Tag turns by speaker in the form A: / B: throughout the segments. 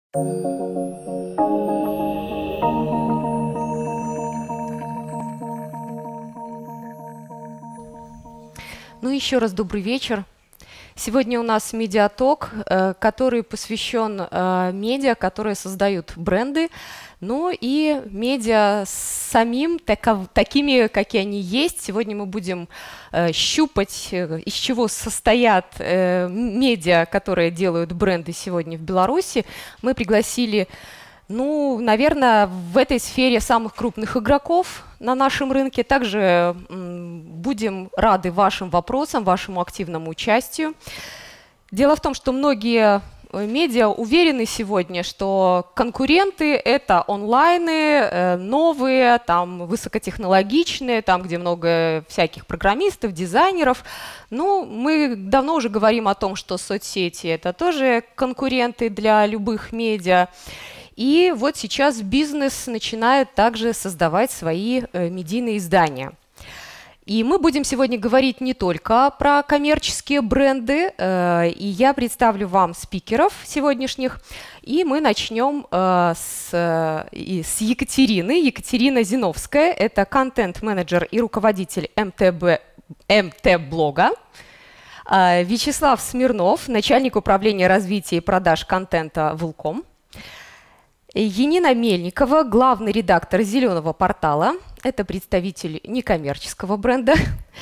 A: Ну, еще раз добрый вечер. Сегодня у нас медиаток, который посвящен медиа, которые создают бренды, ну и медиа самим, такими, какие они есть. Сегодня мы будем щупать, из чего состоят медиа, которые делают бренды сегодня в Беларуси. Мы пригласили, ну, наверное, в этой сфере самых крупных игроков на нашем рынке. Также будем рады вашим вопросам, вашему активному участию. Дело в том, что многие медиа уверены сегодня, что конкуренты – это онлайны, новые, там, высокотехнологичные, там, где много всяких программистов, дизайнеров. Ну, мы давно уже говорим о том, что соцсети – это тоже конкуренты для любых медиа. И вот сейчас бизнес начинает также создавать свои медийные издания. И мы будем сегодня говорить не только про коммерческие бренды, и я представлю вам спикеров сегодняшних. И мы начнем с Екатерины. Екатерина Зиновская – это контент-менеджер и руководитель МТ-блога. Вячеслав Смирнов – начальник управления развития и продаж контента Welcome. Енина Мельникова, главный редактор «Зеленого портала». Это представитель некоммерческого бренда.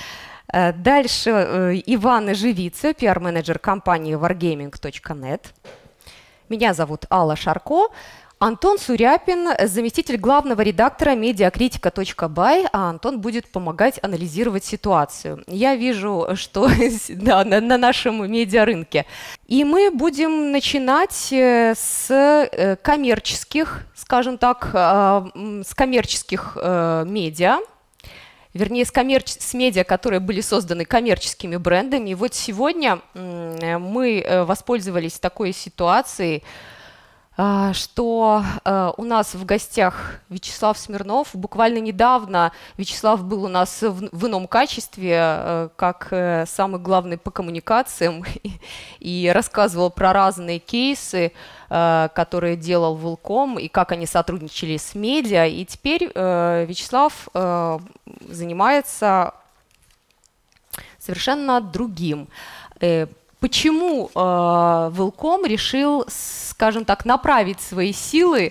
A: Дальше Ивана Живица, пиар-менеджер компании wargaming.net. Меня зовут Алла Шарко. Антон Суряпин, заместитель главного редактора медиакритика.бай, а Антон будет помогать анализировать ситуацию. Я вижу, что да, на нашем медиарынке. И мы будем начинать с коммерческих, скажем так, с коммерческих медиа, вернее, с медиа, которые были созданы коммерческими брендами. И вот сегодня мы воспользовались такой ситуацией, что у нас в гостях Вячеслав Смирнов. Буквально недавно Вячеслав был у нас в ином качестве, как самый главный по коммуникациям, и рассказывал про разные кейсы, которые делал Welcome, и как они сотрудничали с медиа. И теперь Вячеслав занимается совершенно другим. Почему Welcome решил, скажем так, направить свои силы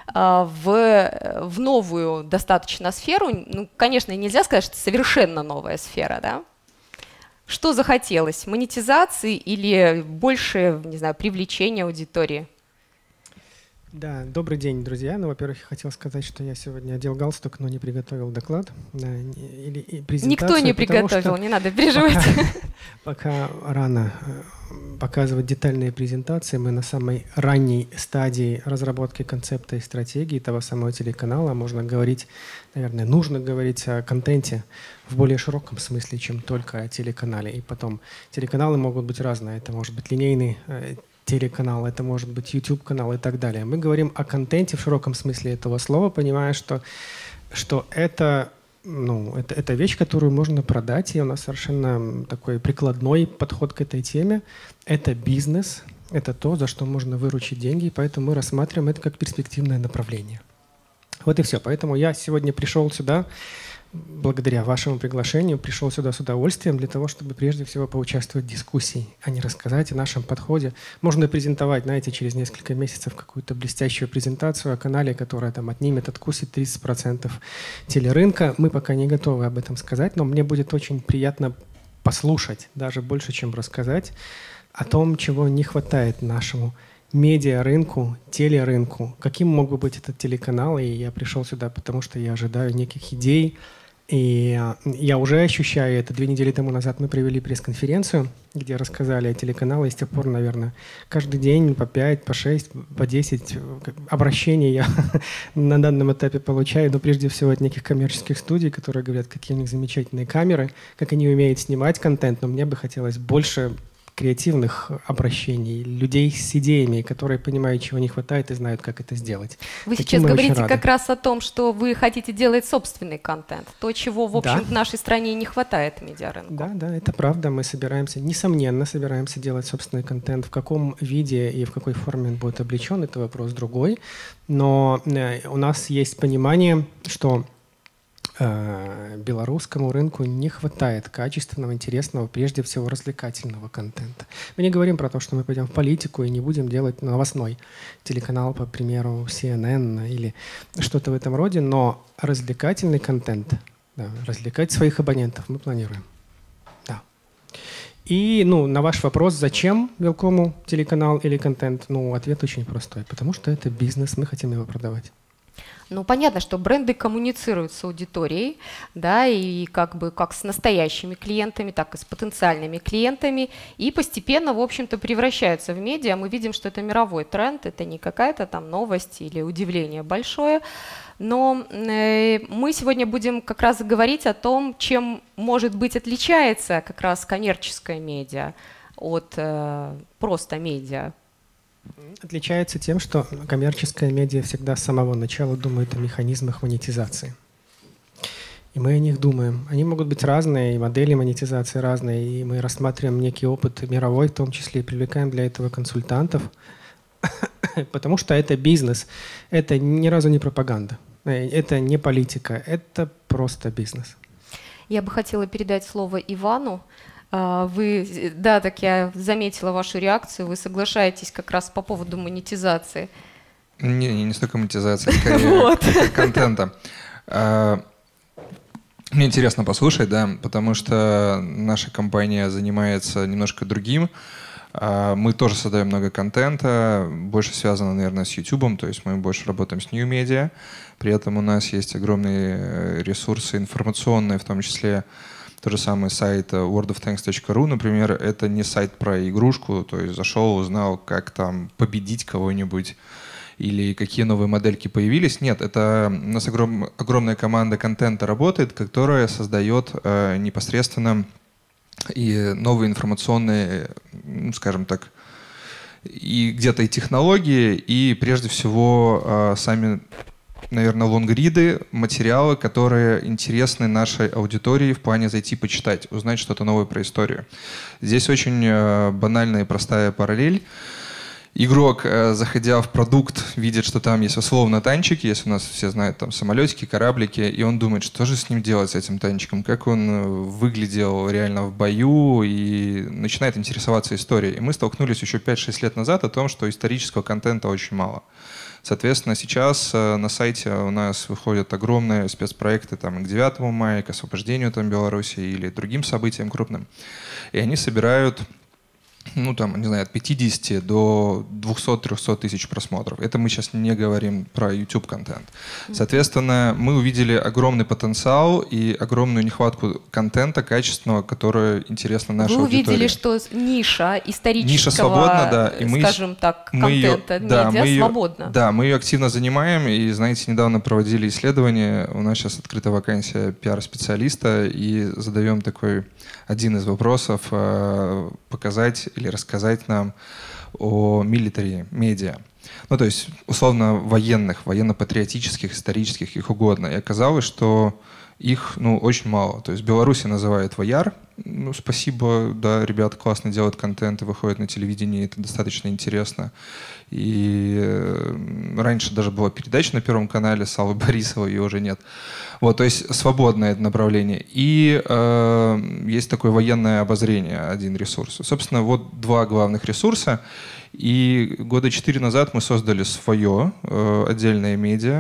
A: в новую достаточно сферу? Ну, конечно, нельзя сказать, что это совершенно новая сфера, да? Что захотелось? Монетизации или больше, не знаю, привлечения аудитории?
B: Да, добрый день, друзья. Ну, во-первых, я хотел сказать, что я сегодня одел галстук, но не приготовил доклад или презентацию.
A: Никто не приготовил, не надо переживать.
B: Пока рано показывать детальные презентации. Мы на самой ранней стадии разработки концепта и стратегии того самого телеканала. Можно говорить, наверное, нужно говорить о контенте в более широком смысле, чем только о телеканале. И потом телеканалы могут быть разные. Это может быть линейный телеканал, это может быть YouTube-канал и так далее. Мы говорим о контенте в широком смысле этого слова, понимая, что это, это вещь, которую можно продать, и у нас совершенно такой прикладной подход к этой теме. Это бизнес, это то, за что можно выручить деньги, поэтому мы рассматриваем это как перспективное направление. Вот и все. Поэтому я сегодня пришел сюда, благодаря вашему приглашению, пришел сюда с удовольствием для того, чтобы прежде всего поучаствовать в дискуссии, а не рассказать о нашем подходе. Можно презентовать, знаете, через несколько месяцев какую-то блестящую презентацию о канале, которая там отнимет, откусит 30% телерынка. Мы пока не готовы об этом сказать, но мне будет очень приятно послушать, даже больше, чем рассказать, о том, чего не хватает нашему медиарынку, телерынку, каким мог бы быть этот телеканал. И я пришел сюда, потому что я ожидаю неких идей. И я уже ощущаю это. 2 недели тому назад мы провели пресс-конференцию, где рассказали о телеканале. И с тех пор, наверное, каждый день по 5, по 6, по 10 обращений я на данном этапе получаю. Но прежде всего от неких коммерческих студий, которые говорят, какие у них замечательные камеры, как они умеют снимать контент. Но мне бы хотелось больше креативных обращений, людей с идеями, которые понимают, чего не хватает и знают, как это сделать.
A: Вы сейчас говорите как раз о том, что вы хотите делать собственный контент, то, чего, в общем, в нашей стране не хватает медиарынку.
B: Да, это правда. Мы собираемся, несомненно, делать собственный контент. В каком виде и в какой форме он будет облечен, это вопрос другой. Но у нас есть понимание, что белорусскому рынку не хватает качественного, интересного, прежде всего развлекательного контента. Мы не говорим про то, что мы пойдем в политику и не будем делать новостной телеканал, по примеру, CNN или что-то в этом роде, но развлекательный контент, развлекать своих абонентов мы планируем. Да. И на ваш вопрос, зачем Велкому телеканал или контент, ответ очень простой. Потому что это бизнес, мы хотим его продавать.
A: Понятно, что бренды коммуницируют с аудиторией, да, и как с настоящими клиентами, так и с потенциальными клиентами, и постепенно, в общем-то, превращаются в медиа. Мы видим, что это мировой тренд, это не какая-то там новость или удивление большое, но мы сегодня будем как раз говорить о том, чем, может быть, отличается как раз коммерческое медиа от просто медиа.
B: Отличается тем, что коммерческая медиа всегда с самого начала думает о механизмах монетизации. И мы о них думаем. Они могут быть разные, и модели монетизации разные, и мы рассматриваем некий опыт мировой, в том числе и привлекаем для этого консультантов, потому что это бизнес, это ни разу не пропаганда, это не политика, это просто бизнес.
A: Я бы хотела передать слово Ивану. Вы, так я заметила вашу реакцию, вы соглашаетесь как раз по поводу монетизации.
C: Не столько монетизации, скорее контента. Мне интересно послушать, потому что наша компания занимается немножко другим. Мы тоже создаем много контента, больше связано, наверное, с YouTube, то есть мы больше работаем с New Media. При этом у нас есть огромные ресурсы информационные, в том числе тот же самый сайт worldoftanks.ru, например, это не сайт про игрушку, то есть зашел, узнал, как там победить кого-нибудь или какие новые модельки появились. Нет, это у нас огромная команда контента работает, которая создает непосредственно и новые информационные, скажем так, и где-то и технологии, и прежде всего сами, наверное, лонгриды, материалы, которые интересны нашей аудитории в плане зайти почитать, узнать что-то новое про историю. Здесь очень банальная и простая параллель. Игрок, заходя в продукт, видит, что там есть условно танчики, если у нас все знают там самолетики, кораблики, и он думает, что же с ним делать, с этим танчиком, как он выглядел реально в бою, и начинает интересоваться историей. И мы столкнулись еще 5-6 лет назад о том, что исторического контента очень мало. Соответственно, сейчас на сайте у нас выходят огромные спецпроекты там, к 9 мая, к освобождению там, Беларуси или другим событиям крупным. И они собирают от 50 до 200-300 тысяч просмотров. Это мы сейчас не говорим про YouTube-контент. Соответственно, мы увидели огромный потенциал и огромную нехватку контента качественного, которое интересно нашей аудитории.
A: Вы увидели, что ниша исторического,
C: ниша свободна, да,
A: и скажем так, контента, медиа свободна.
C: Да, мы ее активно занимаем. И, знаете, недавно проводили исследование. У нас сейчас открыта вакансия пиар-специалиста. И задаем такой один из вопросов показать или рассказать нам о military медиа. То есть, условно, военных, военно-патриотических, исторических, их угодно. И оказалось, что их очень мало. То есть в Беларуси называют вояр. Спасибо, да, ребята классно делают контент и выходят на телевидение, это достаточно интересно. И раньше даже была передача на Первом канале с Аллой Борисовой, ее уже нет. То есть свободное это направление. И есть такое военное обозрение, один ресурс. Собственно, два главных ресурса. И года 4 назад мы создали свое отдельное медиа.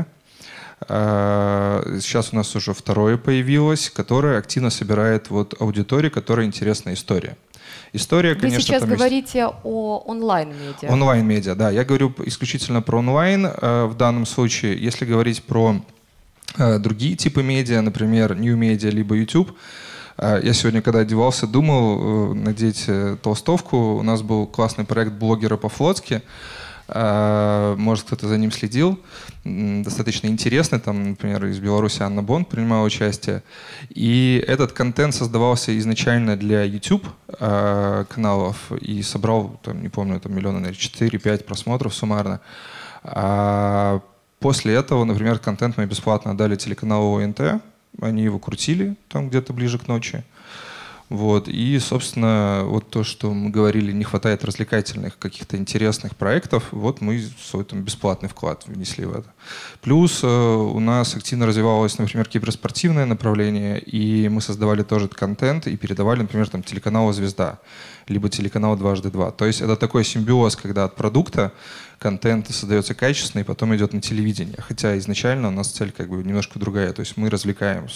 C: Сейчас у нас уже второе появилось, которое активно собирает аудиторию, которой интересна история. История,
A: вы
C: конечно,
A: сейчас говорите о онлайн-медиа.
C: Онлайн-медиа, да. Я говорю исключительно про онлайн в данном случае. Если говорить про другие типы медиа, например, New Media либо YouTube, я сегодня, когда одевался, думал надеть толстовку. У нас был классный проект блогера по-флотски. Может, кто-то за ним следил. Достаточно интересный. Там, например, из Беларуси Анна Бонд принимала участие. И этот контент создавался изначально для YouTube каналов и собрал, там, не помню, там, миллиона, наверное, 4-5 просмотров суммарно. А после этого, например, контент мы бесплатно отдали телеканалу ОНТ. Они его крутили там где-то ближе к ночи. Вот. И, собственно, вот то, что мы говорили, не хватает развлекательных, каких-то интересных проектов, вот мы свой там бесплатный вклад внесли в это. Плюс у нас активно развивалось, например, киберспортивное направление, и мы создавали тоже контент и передавали, например, там, телеканалу «Звезда», либо телеканалу «Дважды два». То есть это такой симбиоз, когда от продукта контент создается качественный, и потом идет на телевидение. Хотя изначально у нас цель как бы немножко другая. То есть мы развлекаем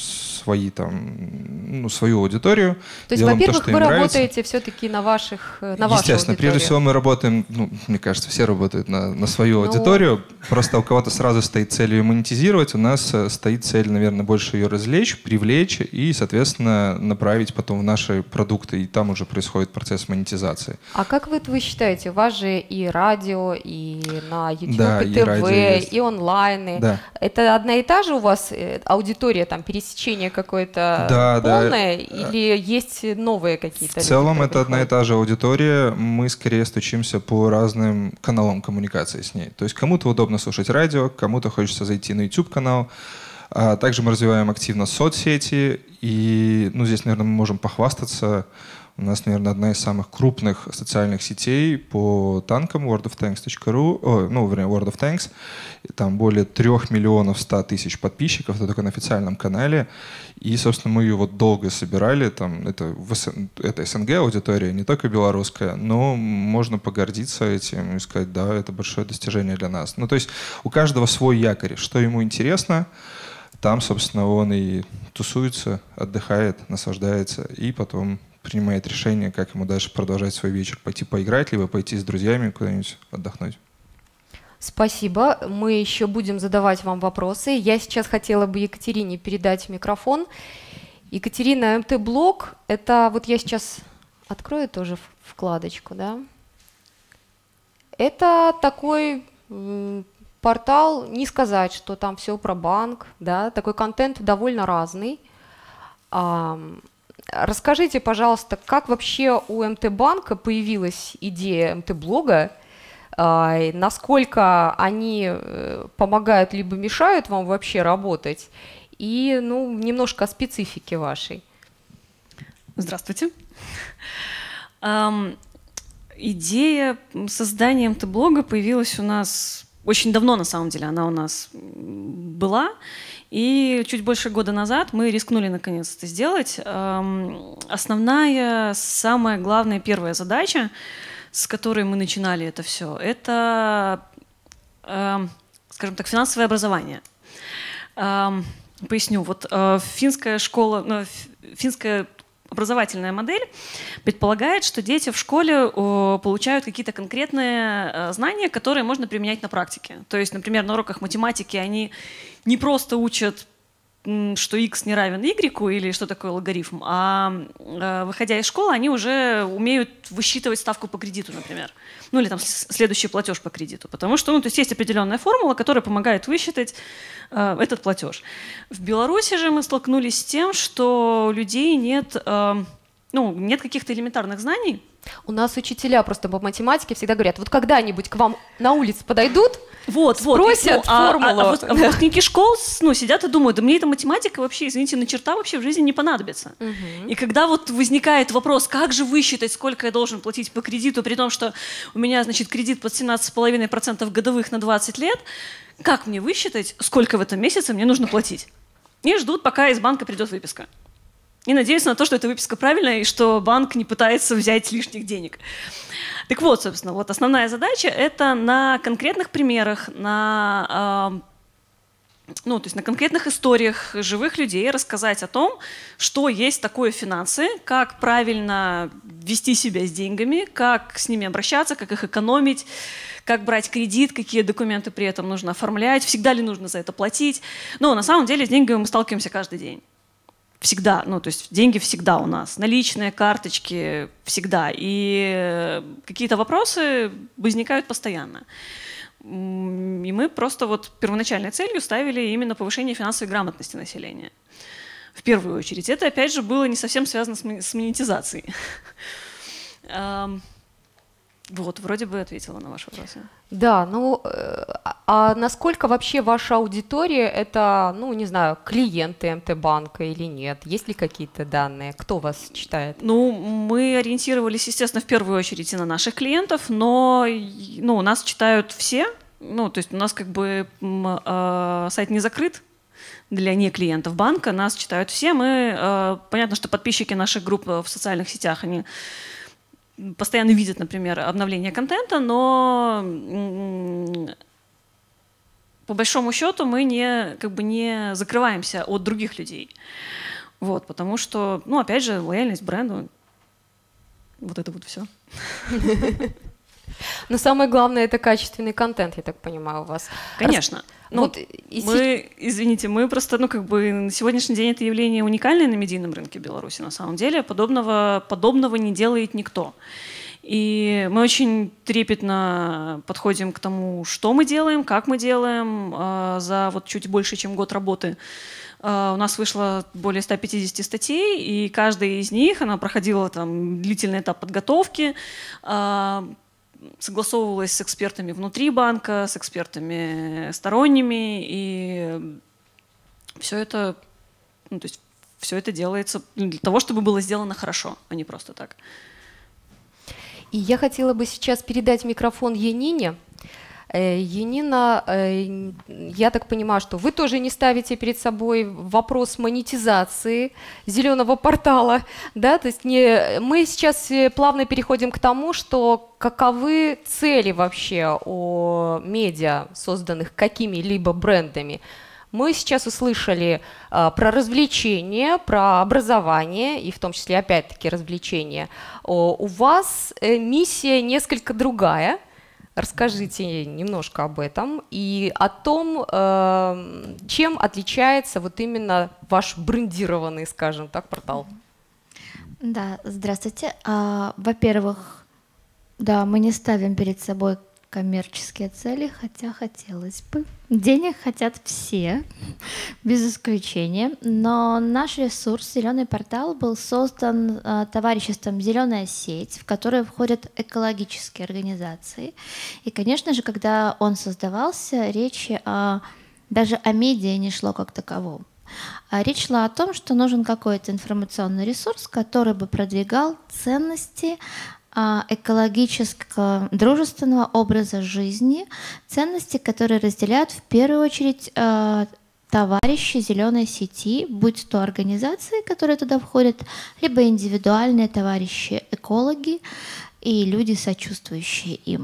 C: свою аудиторию.
A: То есть, во-первых, вы работаете все-таки на вашу
C: Естественно, прежде всего мы работаем, мне кажется, все работают на свою аудиторию. Просто у кого-то сразу стоит цель ее монетизировать, у нас стоит цель, наверное, больше ее развлечь, привлечь и, соответственно, направить потом в наши продукты. И там уже происходит процесс монетизации.
A: А как вы считаете, у вас же и радио, и на YouTube,
C: да,
A: и ТВ, и онлайны.
C: Да.
A: Это одна и та же у вас аудитория, там, пересечение какое-то полное, или есть новые какие-то?
C: В целом это одна и та же аудитория. Мы скорее стучимся по разным каналам коммуникации с ней. То есть кому-то удобно слушать радио, кому-то хочется зайти на YouTube-канал. Также мы развиваем активно соцсети. И здесь, наверное, мы можем похвастаться. У нас, наверное, одна из самых крупных социальных сетей по танкам worldoftanks.ru, World of Tanks. Там более 3 миллионов 100 тысяч подписчиков, это только на официальном канале. И, собственно, мы ее вот долго собирали. Там, это СНГ аудитория, не только белорусская, но можно погордиться этим и сказать, да, это большое достижение для нас. То есть у каждого свой якорь, что ему интересно. Там, собственно, он и тусуется, отдыхает, наслаждается, и потом принимает решение, как ему дальше продолжать свой вечер. Пойти поиграть, либо пойти с друзьями куда-нибудь отдохнуть.
A: Спасибо. Мы еще будем задавать вам вопросы. Я сейчас хотела бы Екатерине передать микрофон. Екатерина, МТ-блог, это вот я сейчас открою тоже вкладочку, да? Это такой портал, не сказать, что там все про банк, да, такой контент довольно разный. Расскажите, пожалуйста, как вообще у МТ-банка появилась идея МТ-блога, насколько они помогают либо мешают вам вообще работать, и немножко о специфике вашей.
D: Здравствуйте. Идея создания МТ-блога появилась у нас очень давно, на самом деле, она у нас была. И чуть больше года назад мы рискнули наконец это сделать. Основная, самая главная, первая задача, с которой мы начинали это все, это, скажем так, финансовое образование. Поясню. Вот финская школа, финская образовательная модель предполагает, что дети в школе получают какие-то конкретные знания, которые можно применять на практике. То есть, например, на уроках математики они не просто учат, что x не равен y или что такое логарифм, а выходя из школы, они уже умеют высчитывать ставку по кредиту, например. Или там следующий платеж по кредиту. Потому что то есть определенная формула, которая помогает высчитать этот платеж. В Беларуси же мы столкнулись с тем, что у людей нет каких-то элементарных знаний.
A: У нас учителя просто по математике всегда говорят, вот когда-нибудь к вам на улице подойдут, спросят формулу.
D: Выпускники школ сидят и думают, да мне эта математика вообще, извините, на черта вообще в жизни не понадобится. И когда вот возникает вопрос, как же высчитать, сколько я должен платить по кредиту, при том, что у меня, кредит под 17,5% годовых на 20 лет, как мне высчитать, сколько в этом месяце мне нужно платить? И ждут, пока из банка придет выписка. И надеются на то, что эта выписка правильная, и что банк не пытается взять лишних денег. Так вот, собственно, основная задача – это на конкретных примерах, то есть на конкретных историях живых людей рассказать о том, что есть такое финансы, как правильно вести себя с деньгами, как с ними обращаться, как их экономить, как брать кредит, какие документы при этом нужно оформлять, всегда ли нужно за это платить. Но на самом деле с деньгами мы сталкиваемся каждый день. всегда, ну, то есть деньги всегда у нас, наличные, карточки всегда, и какие-то вопросы возникают постоянно. И мы просто вот первоначальной целью ставили именно повышение финансовой грамотности населения. В первую очередь. Это, опять же, было не совсем связано с монетизацией. Вот, вроде бы ответила на ваши вопросы.
A: Да, ну, а насколько вообще ваша аудитория — это, ну, не знаю, клиенты МТ-банка или нет? Есть ли какие-то данные? Кто вас читает?
D: Ну, мы ориентировались, естественно, в первую очередь и на наших клиентов, но ну, у нас читают все. Ну, то есть у нас как бы сайт не закрыт для неклиентов банка, нас читают все. Мы, понятно, что подписчики наших групп в социальных сетях, они постоянно видят, например, обновление контента, но по большому счету мы не закрываемся от других людей. Вот, потому что, ну, опять же, лояльность бренду, вот это вот все.
A: Но самое главное — это качественный контент, я так понимаю, у вас.
D: Конечно. Ну, вот извините, мы просто, ну, как бы на сегодняшний день это явление уникальное на медийном рынке Беларуси, на самом деле. Подобного не делает никто. И мы очень трепетно подходим к тому, что мы делаем, как мы делаем. За вот чуть больше, чем год работы у нас вышло более 150 статей, и каждая из них, она проходила там длительный этап подготовки, согласовывалась с экспертами внутри банка, с экспертами сторонними, и все это, ну, то есть все это делается для того, чтобы было сделано хорошо, а не просто так.
A: И я хотела бы сейчас передать микрофон Янине. Янина, я так понимаю, что вы тоже не ставите перед собой вопрос монетизации зеленого портала, да? То есть мы сейчас плавно переходим к тому, что каковы цели вообще у медиа, созданных какими-либо брендами. Мы сейчас услышали про развлечения, про образование, и в том числе, опять-таки, развлечения. У вас миссия несколько другая. Расскажите немножко об этом и о том, чем отличается вот именно ваш брендированный, скажем так, портал.
E: Да, здравствуйте. Во-первых, да, мы не ставим перед собой коммерческие цели, хотя хотелось бы. Денег хотят все, без исключения. Но наш ресурс «Зеленый портал» был создан товариществом «Зеленая сеть», в которое входят экологические организации. И, конечно же, когда он создавался, речь даже о медиа не шло как таковом. Речь шла о том, что нужен какой-то информационный ресурс, который бы продвигал ценности экологического, дружественного образа жизни, ценности, которые разделяют в первую очередь товарищи зеленой сети, будь то организации, которые туда входят, либо индивидуальные товарищи экологи и люди, сочувствующие им.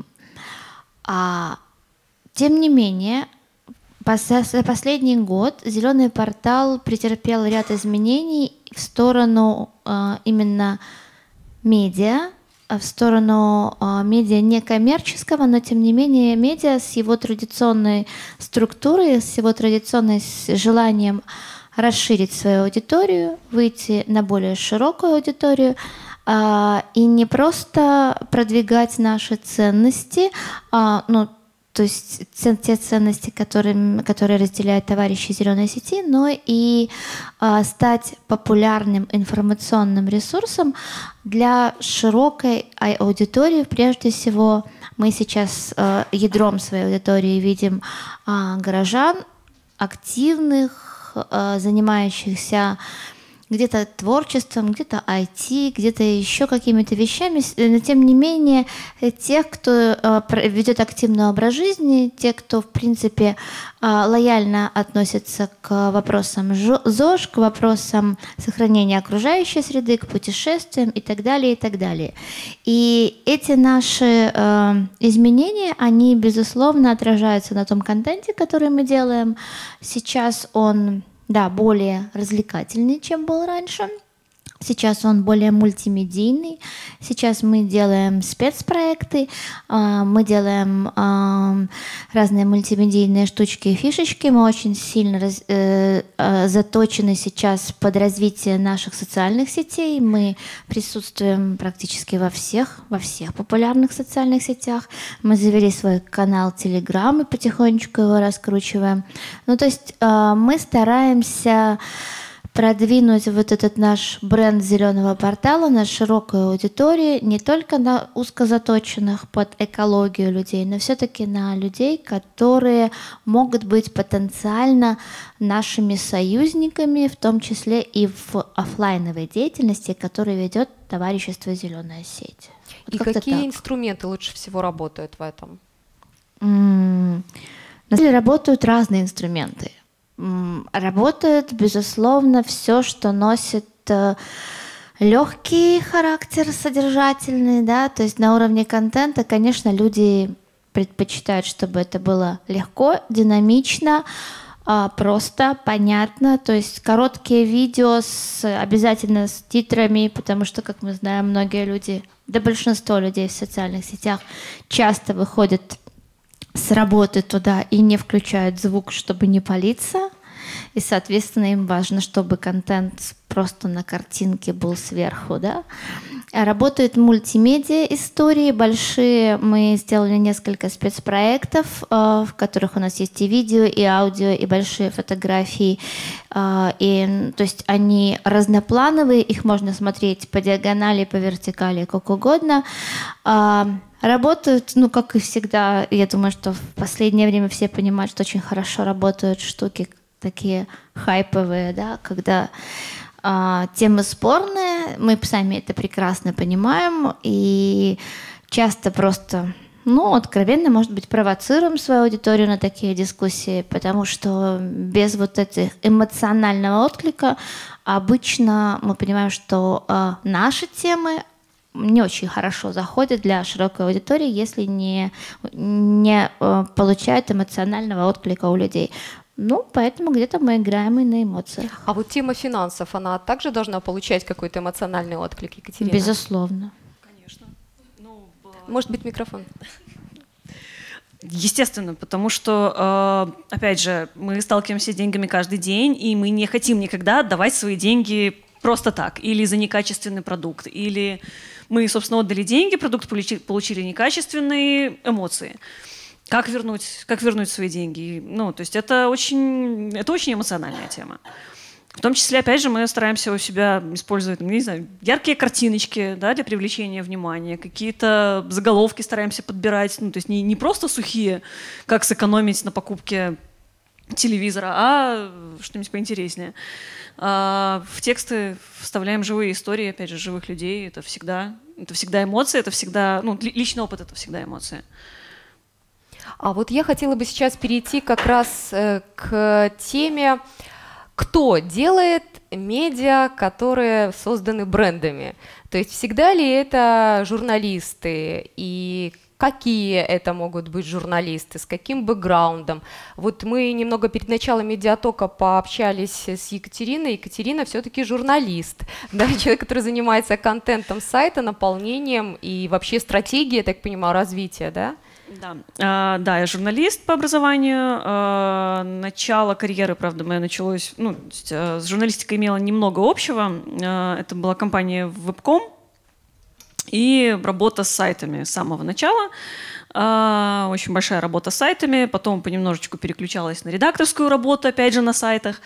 E: Тем не менее, за последний год «Зеленый портал» претерпел ряд изменений в сторону именно медиа, в сторону медиа некоммерческого, но тем не менее медиа с его традиционной структурой, с его традиционным желанием расширить свою аудиторию, выйти на более широкую аудиторию и не просто продвигать наши ценности, то есть те ценности, которые разделяют товарищи зеленой сети, но и стать популярным информационным ресурсом для широкой аудитории. Прежде всего, мы сейчас ядром своей аудитории видим горожан, активных, занимающихся где-то творчеством, где-то IT, где-то еще какими-то вещами, но тем не менее тех, кто ведет активный образ жизни, те, кто в принципе лояльно относится к вопросам ЗОЖ, к вопросам сохранения окружающей среды, к путешествиям и так далее, и так далее. И эти наши изменения, они, безусловно, отражаются на том контенте, который мы делаем. Сейчас он более развлекательный, чем был раньше. Сейчас он более мультимедийный. Сейчас мы делаем спецпроекты, мы делаем разные мультимедийные штучки и фишечки. Мы очень сильно заточены сейчас под развитие наших социальных сетей. Мы присутствуем практически во всех популярных социальных сетях. Мы завели свой канал Telegram и потихонечку его раскручиваем. Ну, то есть мы стараемся продвинуть вот этот наш бренд зеленого портала на широкой аудитории, не только на узкозаточенных под экологию людей, но все-таки на людей, которые могут быть потенциально нашими союзниками, в том числе и в офлайновой деятельности, которую ведет товарищество «Зеленая сеть». Вот
A: и какие инструменты лучше всего работают в этом?
E: На самом деле работают разные инструменты. Работает, безусловно, все, что носит легкий характер, содержательный, да, то есть на уровне контента, конечно, люди предпочитают, чтобы это было легко, динамично, просто, понятно, то есть короткие видео обязательно с титрами, потому что, как мы знаем, многие люди, да большинство людей в социальных сетях часто выходят с работы туда и не включают звук, чтобы не палиться. И, соответственно, им важно, чтобы контент просто на картинке был сверху, да. Работают мультимедиа истории большие. Мы сделали несколько спецпроектов, в которых у нас есть и видео, и аудио, и большие фотографии. И, то есть они разноплановые, их можно смотреть по диагонали, по вертикали, как угодно. Работают, ну, как и всегда, я думаю, что в последнее время все понимают, что очень хорошо работают штуки такие хайповые, да, когда темы спорные, мы сами это прекрасно понимаем, и часто просто, ну, откровенно, может быть, провоцируем свою аудиторию на такие дискуссии, потому что без вот этого эмоционального отклика обычно мы понимаем, что наши темы не очень хорошо заходят для широкой аудитории, если не получают эмоционального отклика у людей. Ну, поэтому где-то мы играем и на эмоциях.
A: А вот тема финансов, она также должна получать какой-то эмоциональный отклик, Екатерина?
E: Безусловно.
D: Конечно.
A: Может быть, микрофон?
D: Естественно, потому что, опять же, мы сталкиваемся с деньгами каждый день, и мы не хотим никогда отдавать свои деньги просто так, или за некачественный продукт, или мы, собственно, отдали деньги, продукт получили некачественные эмоции. Как вернуть свои деньги? Ну, то есть это очень эмоциональная тема. В том числе, опять же, мы стараемся у себя использовать, не знаю, яркие картиночки, да, для привлечения внимания, какие-то заголовки стараемся подбирать, ну, то есть не просто сухие, как сэкономить на покупке телевизора, а что-нибудь поинтереснее. В тексты вставляем живые истории, опять же, живых людей. Это всегда эмоции, это всегда, ну, личный опыт — это всегда эмоции.
A: А вот я хотела бы сейчас перейти как раз к теме, кто делает медиа, которые созданы брендами. То есть всегда ли это журналисты, и какие это могут быть журналисты, с каким бэкграундом. Вот мы немного перед началом медиатока пообщались с Екатериной. Екатерина все-таки журналист, да, человек, который занимается контентом сайта, наполнением и вообще стратегией, я так понимаю, развития, да?
D: Да, я журналист по образованию. Начало карьеры, правда, моя началось, ну, с журналистикой имела немного общего. Это была компания Webcom и работа с сайтами с самого начала. Очень большая работа с сайтами, потом понемножечку переключалась на редакторскую работу, опять же, на сайтах.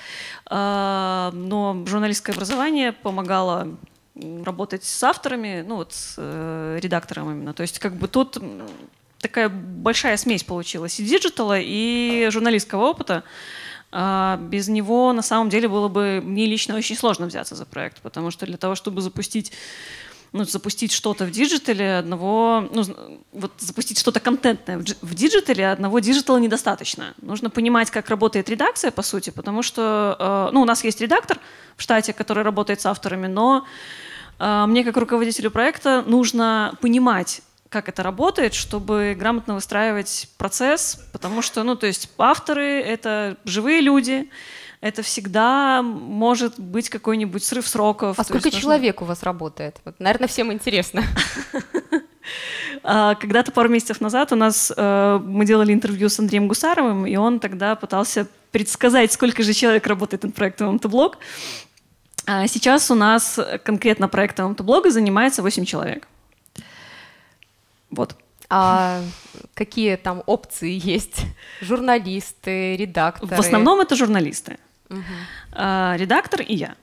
D: Но журналистское образование помогало работать с авторами, ну вот с редактором именно. То есть как бы тут такая большая смесь получилась и диджитала, и журналистского опыта. Без него на самом деле было бы мне лично очень сложно взяться за проект, потому что для того, чтобы запустить что-то в диджитале, запустить что-то контентное в диджитале, одного диджитала недостаточно. Нужно понимать, как работает редакция, по сути, потому что у нас есть редактор в штате, который работает с авторами, но мне, как руководителю проекта, нужно понимать, как это работает, чтобы грамотно выстраивать процесс, потому что, то есть авторы — это живые люди, это всегда может быть какой-нибудь срыв сроков.
A: А сколько человек у вас работает? Вот, наверное, всем интересно.
D: Когда-то пару месяцев назад у нас мы делали интервью с Андреем Гусаровым, и он тогда пытался предсказать, сколько же человек работает над проектом МТ-блог. Сейчас у нас конкретно проектом МТ-блога занимается 8 человек. Вот.
A: А какие там опции есть? Журналисты, редакторы?
D: В основном это журналисты.
A: Угу.
D: Редактор и я.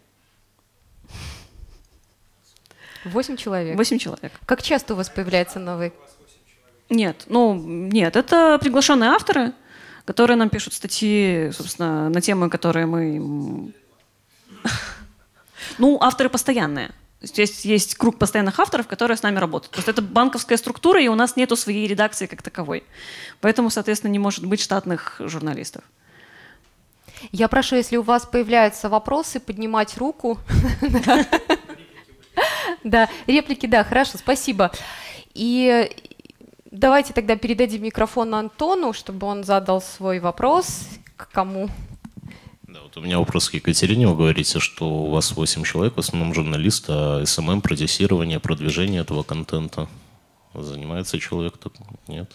A: 8 человек?
D: 8 человек.
A: Как часто у вас появляется новый?
D: Нет, это приглашенные авторы, которые нам пишут статьи, собственно, на темы, которые мы... авторы постоянные. То есть круг постоянных авторов, которые с нами работают. Просто это банковская структура, и у нас нету своей редакции как таковой. Поэтому, соответственно, не может быть штатных журналистов.
A: Я прошу, если у вас появляются вопросы, поднимать руку. Да, реплики, да, хорошо, спасибо. И давайте тогда передадим микрофон Антону, чтобы он задал свой вопрос. К кому?
F: Да, вот у меня вопрос к Екатерине. Вы говорите, что у вас 8 человек, в основном журналисты, а СММ, продюсирование, продвижение этого контента. Занимается человек так? Нет?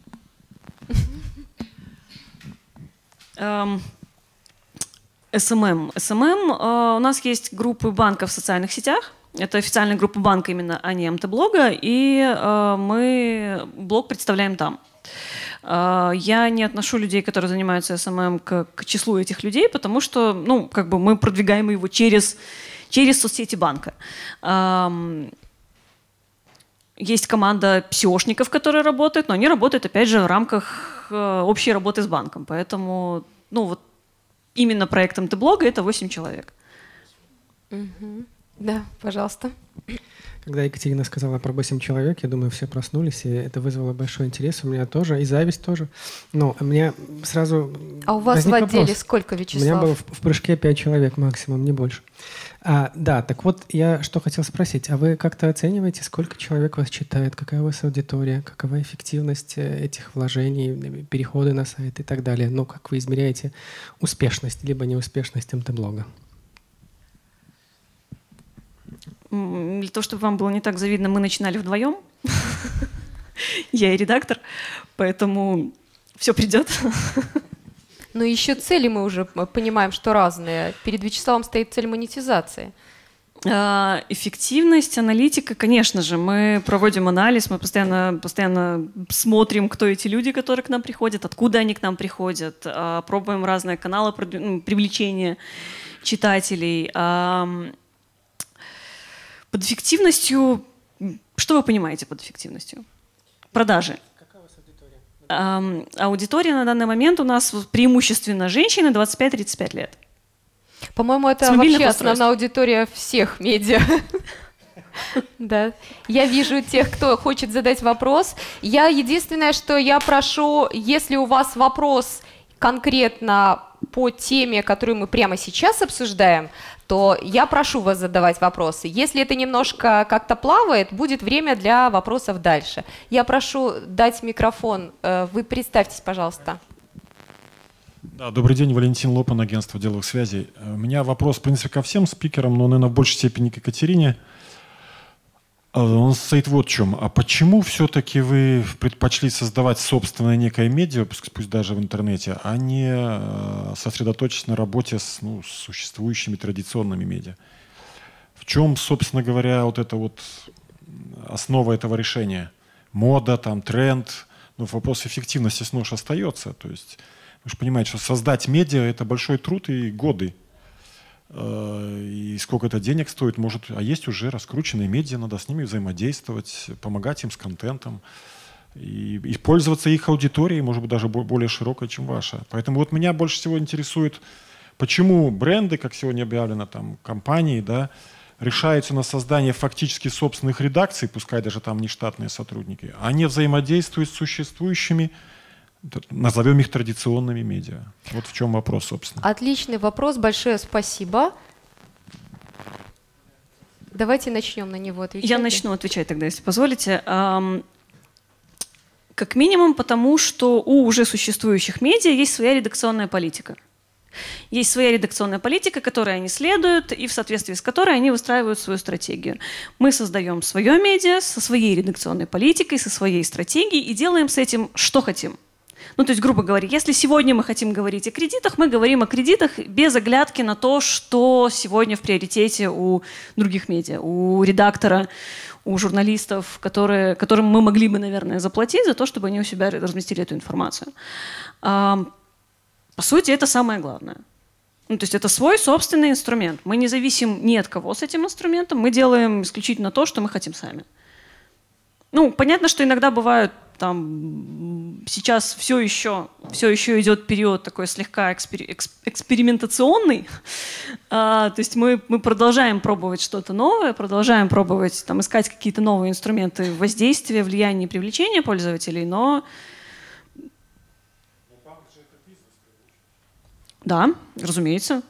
D: СММ. У нас есть группы банка в социальных сетях. Это официальная группа банка именно, а не МТ-блога, и мы блог представляем там. Я не отношу людей, которые занимаются СММ, к числу этих людей, потому что мы продвигаем его через соцсети банка. Есть команда SEOшников, которые работают, но они работают, опять же, в рамках общей работы с банком. Поэтому именно проект МТ-блога это 8 человек.
A: Угу. Да, пожалуйста.
B: Когда Екатерина сказала про 8 человек, я думаю, все проснулись, и это вызвало большой интерес. У меня тоже, и зависть тоже. Но у меня сразу
A: А у вас в отделе
B: вопрос.
A: Сколько, Вячеслав?
B: У меня было в прыжке 5 человек максимум, не больше. Да, так вот, я что хотел спросить. А вы как-то оцениваете, сколько человек вас читает, какая у вас аудитория, какова эффективность этих вложений, переходы на сайт и так далее? Как вы измеряете успешность, либо неуспешность МТ-блога?
D: Для того, чтобы вам было не так завидно, мы начинали вдвоем. Я и редактор, поэтому все придет.
A: Но еще цели мы уже понимаем, что разные. Перед Вячеславом стоит цель монетизации.
D: Эффективность, аналитика, конечно же. Мы проводим анализ, мы постоянно смотрим, кто эти люди, которые к нам приходят, откуда они к нам приходят, пробуем разные каналы привлечения читателей. Под эффективностью, что вы понимаете под эффективностью? Продажи.
B: Какая у вас аудитория?
D: Аудитория на данный момент у нас преимущественно женщины 25-35 лет.
A: По-моему, это вообще основная аудитория всех медиа. Да. Я вижу тех, кто хочет задать вопрос. Единственное, что я прошу, если у вас вопрос конкретно по теме, которую мы прямо сейчас обсуждаем, то я прошу вас задавать вопросы. Если это немножко как-то плавает, будет время для вопросов дальше. Я прошу дать микрофон. Вы представьтесь, пожалуйста.
G: Да, добрый день, Валентин Лопан, агентство деловых связей. У меня вопрос, в принципе, ко всем спикерам, но, наверное, в большей степени к Екатерине. Он состоит вот в чем. А почему все-таки вы предпочли создавать собственное некое медиа, пусть даже в интернете, а не сосредоточиться на работе с существующими традиционными медиа? В чем, собственно говоря, вот эта вот основа этого решения? Мода, тренд. Вопрос эффективности снова остается. То есть вы же понимаете, что создать медиа – это большой труд и годы. И сколько это денег стоит, а есть уже раскрученные медиа, надо с ними взаимодействовать, помогать им с контентом и пользоваться их аудиторией, может быть, даже более широкой, чем ваша. Поэтому вот меня больше всего интересует, почему бренды, как сегодня объявлено, компании, решаются на создание фактически собственных редакций, пускай даже там не штатные сотрудники, а не взаимодействуют с существующими, назовем их традиционными медиа. Вот в чем вопрос, собственно.
A: Отличный вопрос, большое спасибо. Давайте начнем на него отвечать.
D: Я начну отвечать тогда, если позволите. Как минимум потому, что у уже существующих медиа есть своя редакционная политика. Есть своя редакционная политика, которой они следуют, и в соответствии с которой они выстраивают свою стратегию. Мы создаем свое медиа со своей редакционной политикой, со своей стратегией и делаем с этим, что хотим. Ну, то есть, грубо говоря, если сегодня мы хотим говорить о кредитах, мы говорим о кредитах без оглядки на то, что сегодня в приоритете у других медиа, у редактора, у журналистов, которым мы могли бы, наверное, заплатить за то, чтобы они у себя разместили эту информацию. По сути, это самое главное. Ну, то есть это свой собственный инструмент. Мы не зависим ни от кого с этим инструментом, мы делаем исключительно то, что мы хотим сами. Ну, понятно, что иногда бывают там, сейчас все еще идет период такой слегка экспериментационный. То есть мы продолжаем пробовать что-то новое, продолжаем пробовать там, искать какие-то новые инструменты воздействия, влияния и привлечения пользователей, но... Да, разумеется.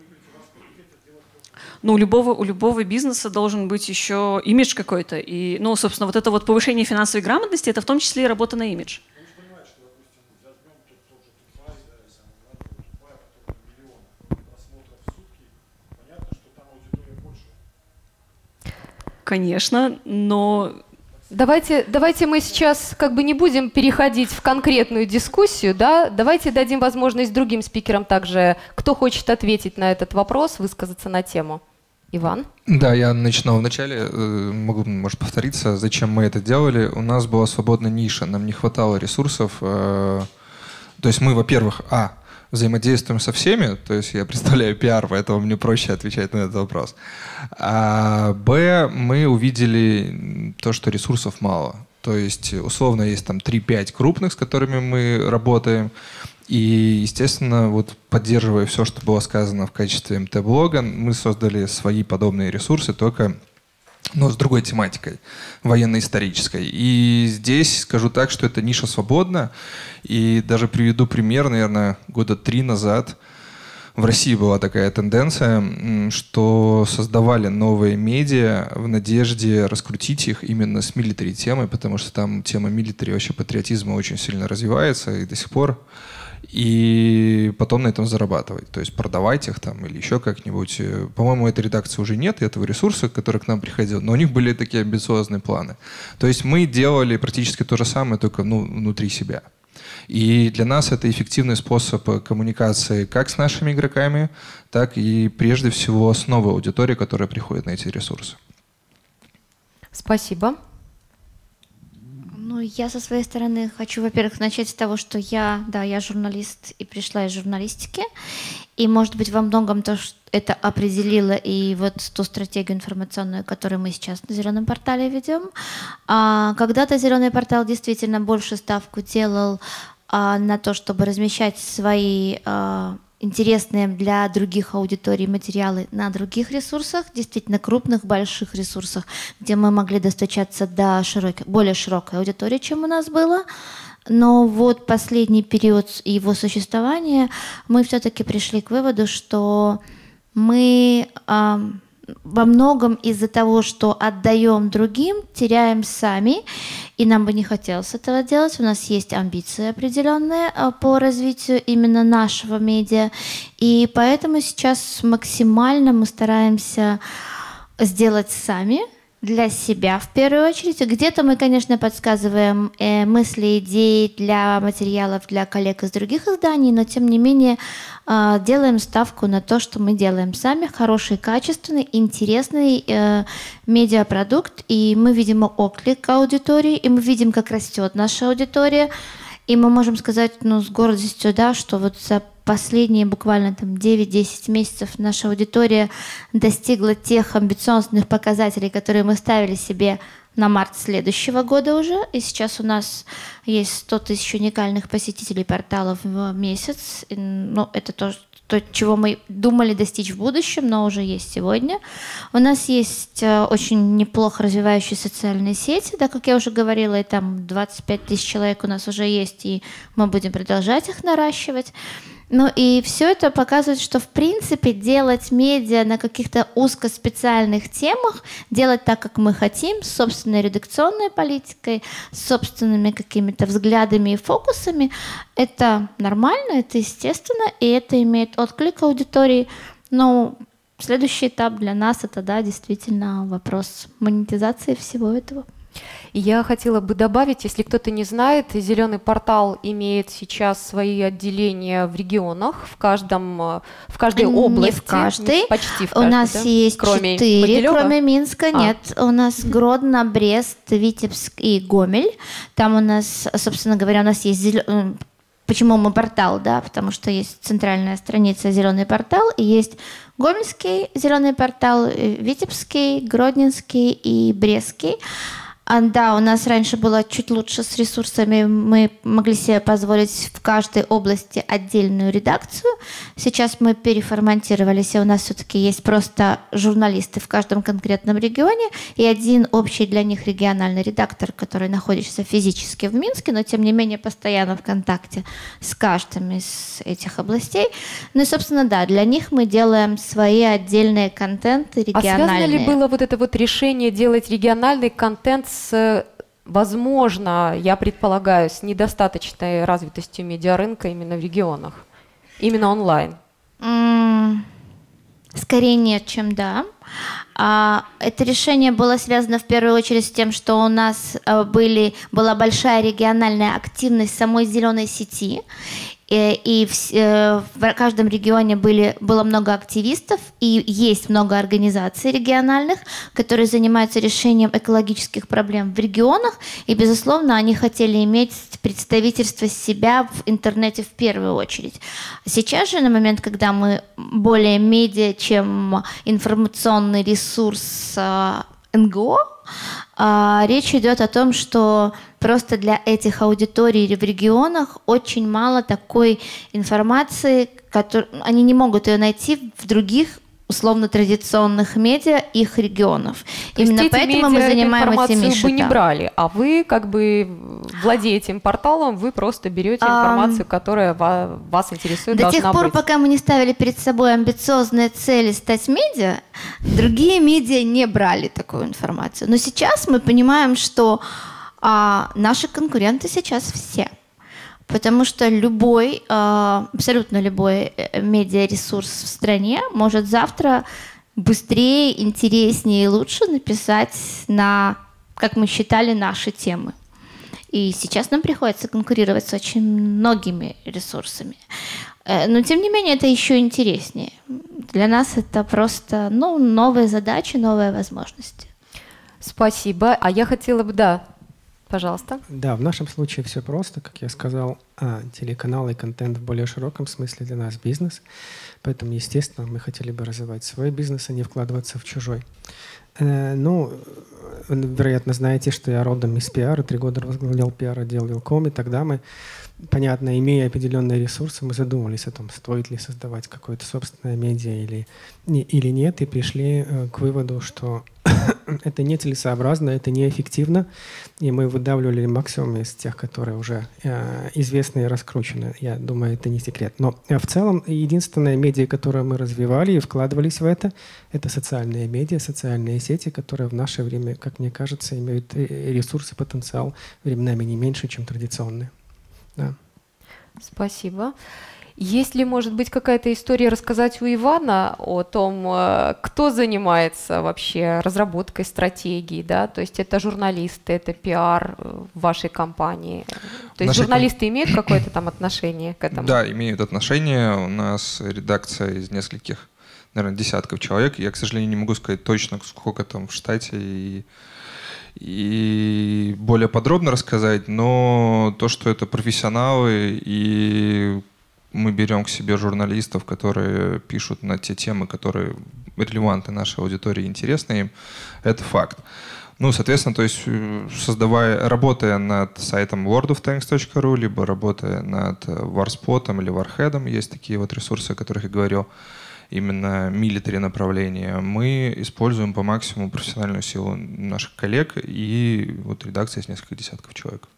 D: Но у любого бизнеса должен быть еще имидж какой-то. И, ну, собственно, вот это вот повышение финансовой грамотности, это в том числе и работа на имидж. Конечно, но...
A: Давайте мы сейчас как бы не будем переходить в конкретную дискуссию, да? Давайте дадим возможность другим спикерам также, кто хочет ответить на этот вопрос, высказаться на тему. Иван?
C: Да, я начинал вначале, могу, может, повториться, зачем мы это делали. У нас была свободная ниша, нам не хватало ресурсов. То есть мы, во-первых, взаимодействуем со всеми, то есть я представляю пиар, поэтому мне проще отвечать на этот вопрос. А Б, мы увидели то, что ресурсов мало. То есть, условно, есть там 3-5 крупных, с которыми мы работаем. И, естественно, вот поддерживая все, что было сказано в качестве МТ-блога, мы создали свои подобные ресурсы, только с другой тематикой, военно-исторической. И здесь скажу так, что эта ниша свободна. И даже приведу пример, наверное, года 3 назад в России была такая тенденция, что создавали новые медиа в надежде раскрутить их именно с милитари темой, потому что там тема милитари, вообще патриотизма очень сильно развивается и до сих пор. И потом на этом зарабатывать. То есть продавать их там или еще как-нибудь. По-моему, этой редакции уже нет, этого ресурса, который к нам приходил, но у них были такие амбициозные планы. То есть мы делали практически то же самое, только внутри себя. И для нас это эффективный способ коммуникации как с нашими игроками, так и прежде всего с новой аудиторией, которая приходит на эти ресурсы.
A: Спасибо.
E: Ну, я со своей стороны хочу, во-первых, начать с того, что я журналист и пришла из журналистики. И, может быть, во многом то, что это определило и вот ту стратегию информационную, которую мы сейчас на Зеленом портале ведем. Когда-то Зеленый портал действительно больше ставку делал на то, чтобы размещать свои интересные для других аудиторий материалы на других ресурсах, действительно крупных, больших ресурсах, где мы могли достучаться до более широкой аудитории, чем у нас было. Но вот последний период его существования мы все-таки пришли к выводу, что мы во многом из-за того, что отдаем другим, теряем сами, и нам бы не хотелось этого делать. У нас есть амбиции определенные по развитию именно нашего медиа, и поэтому сейчас максимально мы стараемся сделать сами, для себя в первую очередь. Где-то мы, конечно, подсказываем мысли, идеи для материалов для коллег из других изданий, но тем не менее делаем ставку на то, что мы делаем сами, хороший, качественный, интересный медиапродукт, и мы видим отклик аудитории, и мы видим, как растет наша аудитория, и мы можем сказать с гордостью, что вот за последние буквально 9-10 месяцев наша аудитория достигла тех амбициозных показателей, которые мы ставили себе на март следующего года уже. И сейчас у нас есть 100 тысяч уникальных посетителей порталов в месяц. Это то, чего мы думали достичь в будущем, но уже есть сегодня. У нас есть очень неплохо развивающие социальные сети, как я уже говорила, и там 25 тысяч человек у нас уже есть, и мы будем продолжать их наращивать. Ну и все это показывает, что в принципе делать медиа на каких-то узкоспециальных темах, делать так, как мы хотим, с собственной редакционной политикой, с собственными какими-то взглядами и фокусами, это нормально, это естественно, и это имеет отклик аудитории. Но следующий этап для нас это, да, действительно вопрос монетизации всего этого.
A: Я хотела бы добавить, если кто-то не знает, «Зеленый портал» имеет сейчас свои отделения в регионах, в каждой области.
E: Не в каждой.
A: Почти в каждой.
E: У нас
A: да?
E: есть
A: кроме
E: 4,
A: Могилёва?
E: кроме Минска. Нет, у нас Гродно, Брест, Витебск и Гомель. Там у нас, собственно говоря, у нас есть Почему мы портал, да? Потому что есть центральная страница «Зеленый портал», и есть Гомельский «Зеленый портал», Витебский, Гродненский и Брестский. Да, у нас раньше было чуть лучше с ресурсами, мы могли себе позволить в каждой области отдельную редакцию. Сейчас мы переформатировались, и у нас все-таки есть просто журналисты в каждом конкретном регионе и один общий для них региональный редактор, который находится физически в Минске, но тем не менее постоянно в контакте с каждым из этих областей. Ну и, собственно, да, для них мы делаем свои отдельные контенты региональные.
A: А связано ли было вот это вот решение делать региональный контент с, возможно, я предполагаю, с недостаточной развитостью медиарынка именно в регионах, именно онлайн?
E: Скорее нет, чем да. Это решение было связано в первую очередь с тем, что у нас была большая региональная активность самой зеленой сети, и в каждом регионе было много активистов, и есть много организаций региональных, которые занимаются решением экологических проблем в регионах, и, безусловно, они хотели иметь представительство себя в интернете в первую очередь. Сейчас же, на момент, когда мы более медиа, чем информационный ресурс НГО, речь идет о том, что просто для этих аудиторий в регионах очень мало такой информации, они не могут ее найти в других условно-традиционных медиа их регионов. Именно поэтому мы занимаем этим
A: информацию вы не брали, а вы как бы владея этим порталом, вы просто берете информацию, которая вас интересует,
E: до
A: должна
E: тех пор,
A: быть.
E: пока мы не ставили перед собой амбициозные цели стать медиа, другие медиа не брали такую информацию. Но сейчас мы понимаем, что наши конкуренты сейчас все. Потому что абсолютно любой медиаресурс в стране может завтра быстрее, интереснее и лучше написать на, как мы считали, наши темы. И сейчас нам приходится конкурировать с очень многими ресурсами. Но, тем не менее, это еще интереснее. Для нас это просто новые задачи, новые возможности.
A: Спасибо. А я хотела бы, да, пожалуйста.
B: Да, в нашем случае все просто. Как я сказал, телеканал и контент в более широком смысле для нас бизнес. Поэтому, естественно, мы хотели бы развивать свой бизнес, а не вкладываться в чужой. Вы, вероятно, знаете, что я родом из пиара, 3 года возглавлял пиар-отдел Вилком, и тогда мы, понятно, имея определенные ресурсы, мы задумались о том, стоит ли создавать какое-то собственное медиа или нет, и пришли к выводу, что это нецелесообразно, это неэффективно, и мы выдавливали максимум из тех, которые уже известны и раскручены. Я думаю, это не секрет. Но в целом единственное медиа, которое мы развивали и вкладывались в это социальные медиа, социальные сети, которые в наше время, как мне кажется, имеют ресурс и потенциал временами не меньше, чем традиционные. Да.
A: Спасибо. Есть ли, может быть, какая-то история рассказать у Ивана о том, кто занимается вообще разработкой стратегии, да? То есть это журналисты, это пиар в вашей компании. То есть журналисты имеют какое-то там отношение к этому? Да,
C: имеют отношение. У нас редакция из нескольких, наверное, десятков человек. Я, к сожалению, не могу сказать точно, сколько там в штате и более подробно рассказать, но то, что это профессионалы, и мы берем к себе журналистов, которые пишут на те темы, которые релевантны нашей аудитории, интересны им, это факт. Соответственно, то есть работая над сайтом worldoftanks.ru, либо работая над Warspot или Warhead, есть такие вот ресурсы, о которых я говорил, именно милитари направления, мы используем по максимуму профессиональную силу наших коллег и вот редакция из нескольких десятков человек.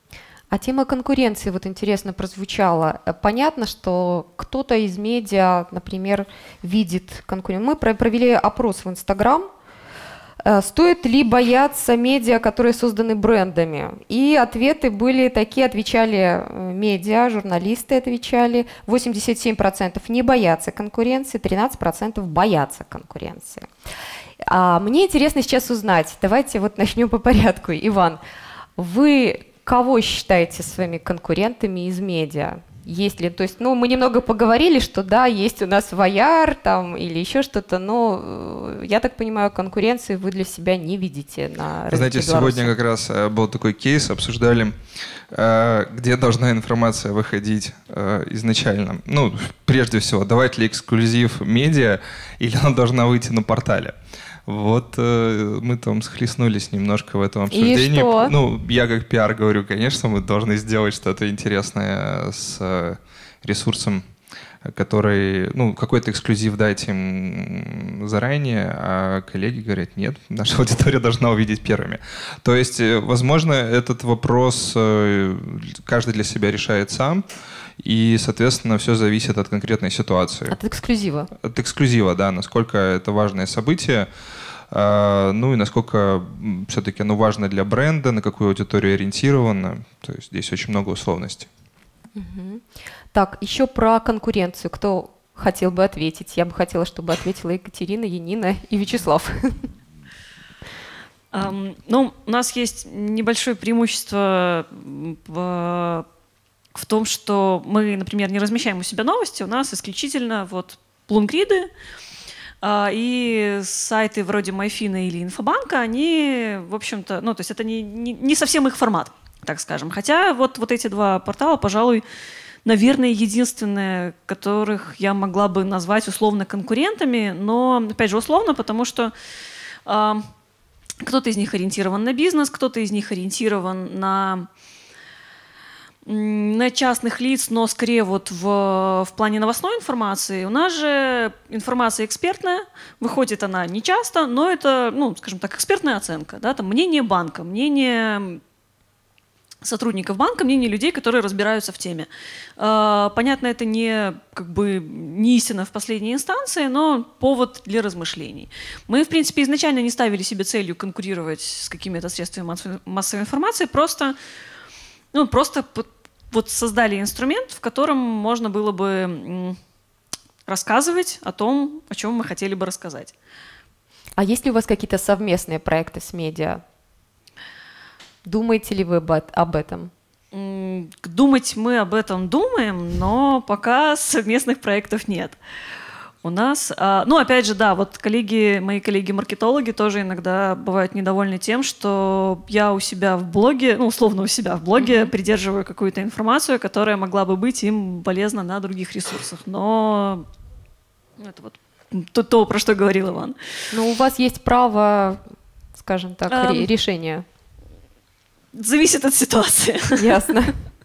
A: А тема конкуренции, вот интересно, прозвучала. Понятно, что кто-то из медиа, например, видит конкуренцию. Мы провели опрос в Инстаграм. Стоит ли бояться медиа, которые созданы брендами? И ответы были такие, отвечали медиа, журналисты отвечали. 87% не боятся конкуренции, 13% боятся конкуренции. Мне интересно сейчас узнать, давайте вот начнем по порядку. Иван, вы кого считаете своими конкурентами из медиа? Есть ли, то есть, ну, мы немного поговорили, что да, есть у нас Voyar там или еще что-то, но я так понимаю, конкуренции вы для себя не видите на рынке.
C: Знаете,
A: Беларуси.
C: сегодня как раз был такой кейс, обсуждали, где должна информация выходить изначально. Ну, прежде всего, давать ли эксклюзив медиа или она должна выйти на портале. Вот мы там схлестнулись немножко в этом обсуждении.
A: И что?
C: Ну, я как пиар говорю, конечно, мы должны сделать что-то интересное с ресурсом, который, ну, какой-то эксклюзив дать им заранее, а коллеги говорят, нет, наша аудитория должна увидеть первыми. То есть, возможно, этот вопрос каждый для себя решает сам. И, соответственно, все зависит от конкретной ситуации.
A: От эксклюзива.
C: От эксклюзива, да, насколько это важное событие, ну и насколько все-таки оно важно для бренда, на какую аудиторию ориентировано. То есть здесь очень много условностей.
A: Угу. Так, еще про конкуренцию. Кто хотел бы ответить? Я бы хотела, чтобы ответила Екатерина, Янина и Вячеслав.
D: Ну, у нас есть небольшое преимущество в том, что мы, например, не размещаем у себя новости, у нас исключительно вот плункриды и сайты вроде Майфина или Инфобанка, они, в общем-то, ну, то есть это не совсем их формат, так скажем. Хотя вот эти два портала, пожалуй, наверное, единственные, которых я могла бы назвать условно конкурентами, но, опять же, условно, потому что кто-то из них ориентирован на бизнес, кто-то из них ориентирован на частных лиц, но скорее вот в плане новостной информации. У нас же информация экспертная, выходит она не часто, но это, ну, скажем так, экспертная оценка, да, там мнение банка, мнение сотрудников банка, мнение людей, которые разбираются в теме. Понятно, это не истина в последней инстанции, но повод для размышлений. Мы, в принципе, изначально не ставили себе целью конкурировать с какими-то средствами массовой информации, просто вот создали инструмент, в котором можно было бы рассказывать о том, о чем мы хотели бы рассказать.
A: А есть ли у вас какие-то совместные проекты с медиа? Думаете ли вы об этом?
D: Думать мы об этом думаем, но пока совместных проектов нет. У нас, ну, опять же, да, вот мои коллеги-маркетологи тоже иногда бывают недовольны тем, что я у себя в блоге, ну, условно у себя в блоге придерживаю какую-то информацию, которая могла бы быть им полезна на других ресурсах. Но это вот то, про что говорил Иван.
A: Но у вас есть право, скажем так, решения.
D: Зависит от ситуации.
A: Ясно.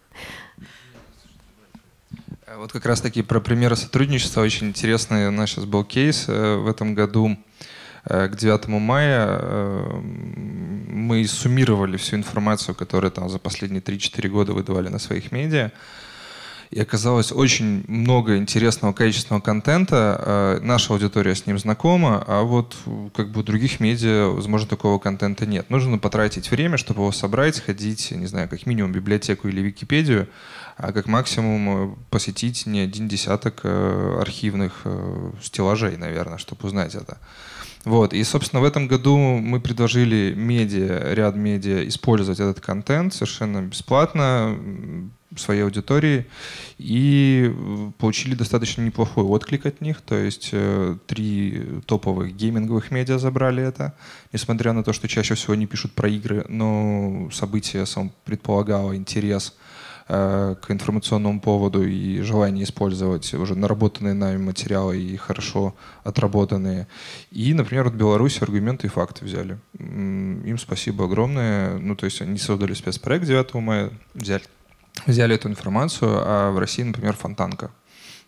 C: Вот как раз таки про примеры сотрудничества. Очень интересный у нас сейчас был кейс в этом году. К 9 мая мы суммировали всю информацию, которую там за последние 3-4 года выдавали на своих медиа. И оказалось очень много интересного, качественного контента. Наша аудитория с ним знакома, а вот как бы у других медиа, возможно, такого контента нет. Нужно потратить время, чтобы его собрать, сходить, не знаю, как минимум в библиотеку или Википедию, а как максимум посетить не один десяток архивных стеллажей, наверное, чтобы узнать это. Вот. И, собственно, в этом году мы предложили ряд медиа использовать этот контент совершенно бесплатно своей аудитории и получили достаточно неплохой отклик от них. То есть 3 топовых гейминговых медиа забрали это, несмотря на то, что чаще всего не пишут про игры, но событие само предполагало интерес к информационному поводу и желание использовать уже наработанные нами материалы и хорошо отработанные. И, например, от Беларуси «Аргументы и факты» взяли. Им спасибо огромное. Ну, то есть они создали спецпроект 9 мая, взяли эту информацию, а в России, например, Фонтанка.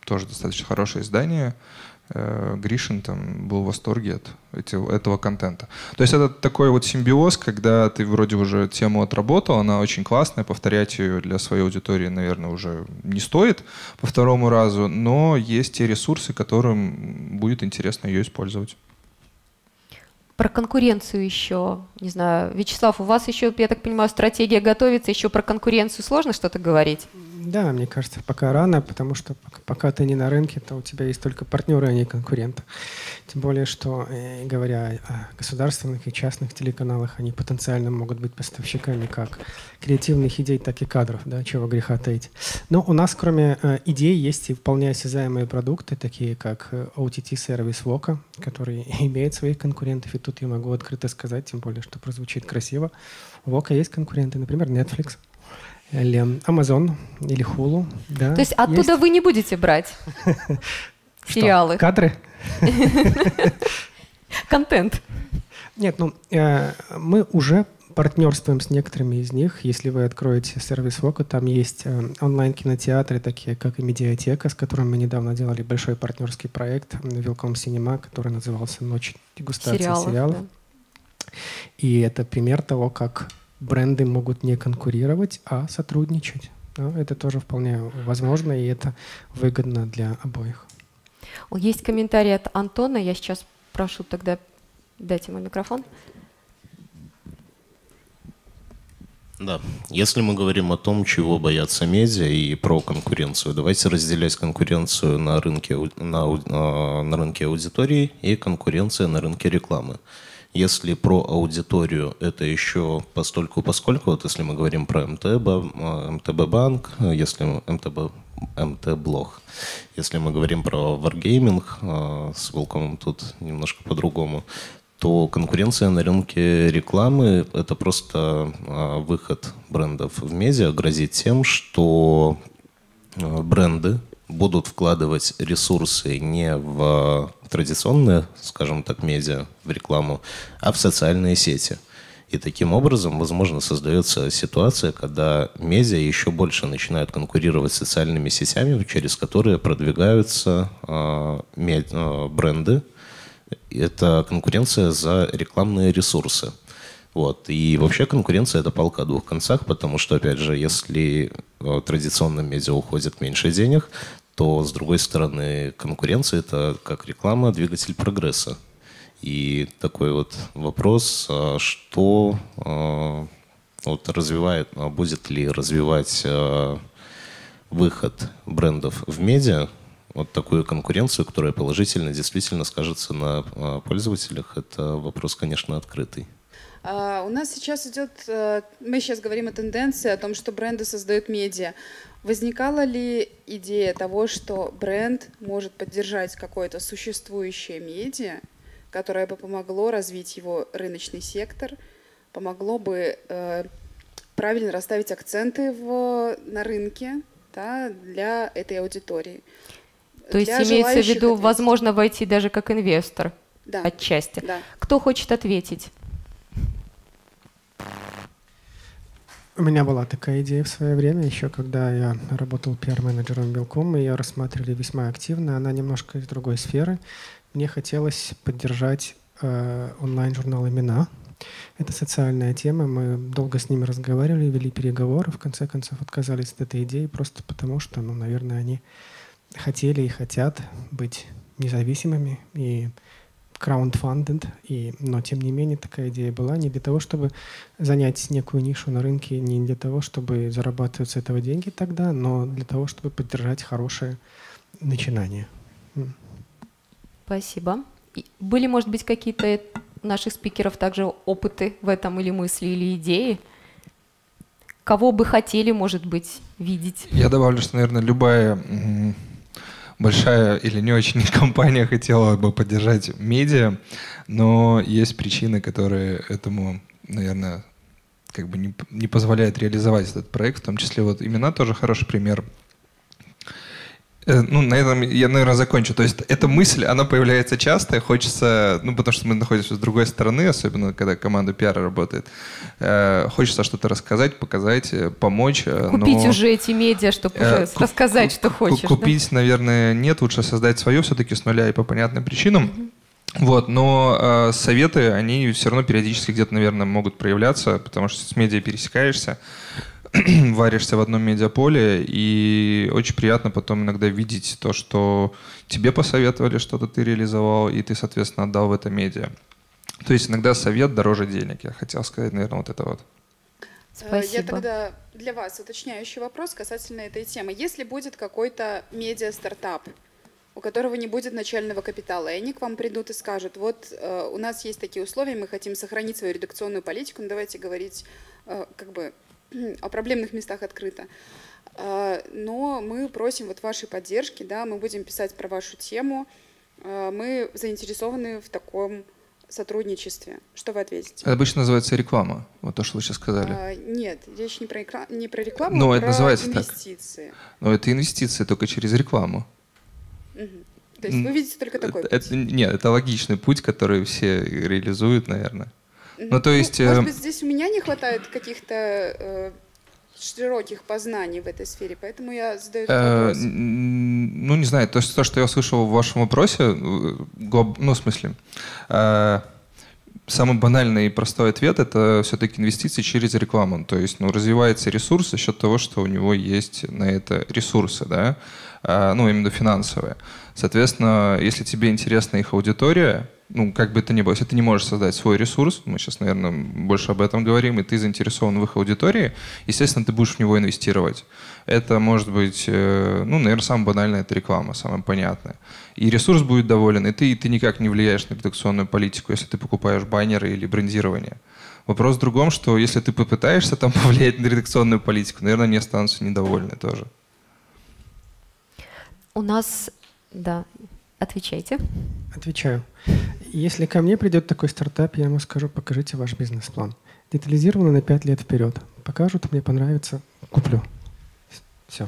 C: тоже достаточно хорошее издание. Гришин там был в восторге от этого контента. То есть это такой вот симбиоз, когда ты вроде уже тему отработал, она очень классная, повторять ее для своей аудитории, наверное, уже не стоит по второму разу, но есть те ресурсы, которым будет интересно ее использовать.
A: Про конкуренцию еще, не знаю, Вячеслав, у вас еще, я так понимаю, стратегия готовится, еще про конкуренцию сложно что-то говорить?
B: Да, мне кажется, пока рано, потому что пока ты не на рынке, то у тебя есть только партнеры, а не конкуренты. Тем более, что, говоря о государственных и частных телеканалах, они потенциально могут быть поставщиками как креативных идей, так и кадров, да, чего греха таить. Но у нас, кроме идей, есть и вполне осязаемые продукты, такие как OTT-сервис Voka, который имеет своих конкурентов, и тут я могу открыто сказать, тем более, что прозвучит красиво. У Voka есть конкуренты, например, Netflix, или Amazon, или Hulu. Да,
A: то есть оттуда
B: есть.
A: Вы не будете брать сериалы?
B: Кадры?
A: Контент?
B: Нет, мы уже партнерствуем с некоторыми из них. Если вы откроете сервис Voka, там есть онлайн-кинотеатры, такие как и Медиатека, с которым мы недавно делали большой партнерский проект Welcome Cinema, который назывался «Ночь дегустации сериалов». Да. И это пример того, как бренды могут не конкурировать, а сотрудничать. Да, это тоже вполне возможно, и это выгодно для обоих.
A: Есть комментарий от Антона. Я сейчас прошу тогда дать ему микрофон.
F: Да. Если мы говорим о том, чего боятся медиа и про конкуренцию, давайте разделять конкуренцию на рынке аудитории и конкуренция на рынке рекламы. Если про аудиторию, это еще постольку-поскольку, вот если мы говорим про МТБ Банк, если МТ-блог, если мы говорим про Wargaming, с Welcome тут немножко по-другому, то конкуренция на рынке рекламы – это просто выход брендов в медиа грозит тем, что бренды будут вкладывать ресурсы не в традиционные, скажем так, медиа, в рекламу, а в социальные сети. И таким образом, возможно, создается ситуация, когда медиа еще больше начинают конкурировать с социальными сетями, через которые продвигаются бренды. Это конкуренция за рекламные ресурсы. Вот. И вообще конкуренция – это палка о двух концах, потому что, опять же, если традиционным медиа уходит меньше денег, то, с другой стороны, конкуренция – это как реклама, двигатель прогресса. И такой вот вопрос, что вот развивает, будет ли развивать выход брендов в медиа, вот такую конкуренцию, которая положительно действительно скажется на пользователях, это вопрос, конечно, открытый.
H: У нас сейчас идет, мы сейчас говорим о тенденции, о том, что бренды создают медиа. Возникала ли идея того, что бренд может поддержать какое-то существующее медиа, которое бы помогло развить его рыночный сектор, помогло бы правильно расставить акценты на рынке, да, для этой аудитории?
A: То есть имеется в виду, возможно, войти даже как инвестор, да, отчасти. Да. Кто хочет ответить?
B: У меня была такая идея в свое время, еще когда я работал пиар-менеджером Welcome, мы ее рассматривали весьма активно, она немножко из другой сферы. Мне хотелось поддержать онлайн-журнал «Имена». Это социальная тема, мы долго с ними разговаривали, вели переговоры, в конце концов отказались от этой идеи, просто потому что, наверное, они хотели и хотят быть независимыми и crowdfunded, но тем не менее такая идея была не для того, чтобы занять некую нишу на рынке, не для того, чтобы зарабатывать с этого деньги тогда, но для того, чтобы поддержать хорошее начинание.
A: Спасибо. Были, может быть, какие-то наших спикеров также опыты в этом или мысли, или идеи? Кого бы хотели, может быть, видеть?
C: Я добавлю, что, наверное, любая большая или не очень компания хотела бы поддержать медиа, но есть причины, которые этому, наверное, как бы не позволяют реализовать этот проект. В том числе вот «Имена» тоже хороший пример. Ну, на этом я, наверное, закончу. То есть эта мысль, она появляется часто, хочется, ну, потому что мы находимся с другой стороны, особенно когда команда пиара работает, хочется что-то рассказать, показать, помочь.
A: Купить уже эти медиа, чтобы уже рассказать, что хочешь.
C: Купить, да? Наверное, нет, лучше создать свое все-таки с нуля и по понятным причинам. Вот, но советы, они все равно периодически где-то, наверное, могут проявляться, потому что с медиа пересекаешься, варишься в одном медиаполе, и очень приятно потом иногда видеть то, что тебе посоветовали, что-то ты реализовал, и ты, соответственно, отдал в это медиа. То есть иногда совет дороже денег. Я хотел сказать, наверное, вот это вот.
A: Спасибо.
H: Я тогда для вас уточняющий вопрос касательно этой темы. Если будет какой-то медиа-стартап, у которого не будет начального капитала, и они к вам придут и скажут, вот у нас есть такие условия, мы хотим сохранить свою редакционную политику, но давайте говорить как бы о проблемных местах открыто. Но мы просим вот вашей поддержки, да, мы будем писать про вашу тему, мы заинтересованы в таком сотрудничестве. Что вы ответите?
C: Это обычно называется реклама, вот то, что вы сейчас сказали.
H: Нет, речь не про рекламу,
C: но
H: а
C: это
H: про
C: называется
H: инвестиции.
C: Так. Но это инвестиции только через рекламу.
H: То есть вы видите только такой путь?
C: Нет, это логичный путь, который все реализуют, наверное. Ну, то есть,
H: может быть, здесь у меня не хватает каких-то широких познаний в этой сфере, поэтому я задаю этот вопрос.
C: Ну, не знаю, то, что я услышал в вашем вопросе, ну, в смысле, самый банальный и простой ответ – это все-таки инвестиции через рекламу. То есть, ну, развивается ресурс за счет того, что у него есть на это ресурсы, да, ну, именно финансовые. Соответственно, если тебе интересна их аудитория, ну, как бы это ни было, если ты не можешь создать свой ресурс, мы сейчас, наверное, больше об этом говорим, и ты заинтересован в их аудитории, естественно, ты будешь в него инвестировать. Это может быть, ну, наверное, самое банальное – это реклама, самое понятное. И ресурс будет доволен, и ты никак не влияешь на редакционную политику, если ты покупаешь баннеры или брендирование. Вопрос в другом, что если ты попытаешься там повлиять на редакционную политику, наверное, они останутся недовольны тоже.
A: У нас, да, отвечайте.
B: Отвечаю. Если ко мне придет такой стартап, я ему скажу, покажите ваш бизнес-план. Детализированно на 5 лет вперед. Покажут, мне понравится, куплю. Все.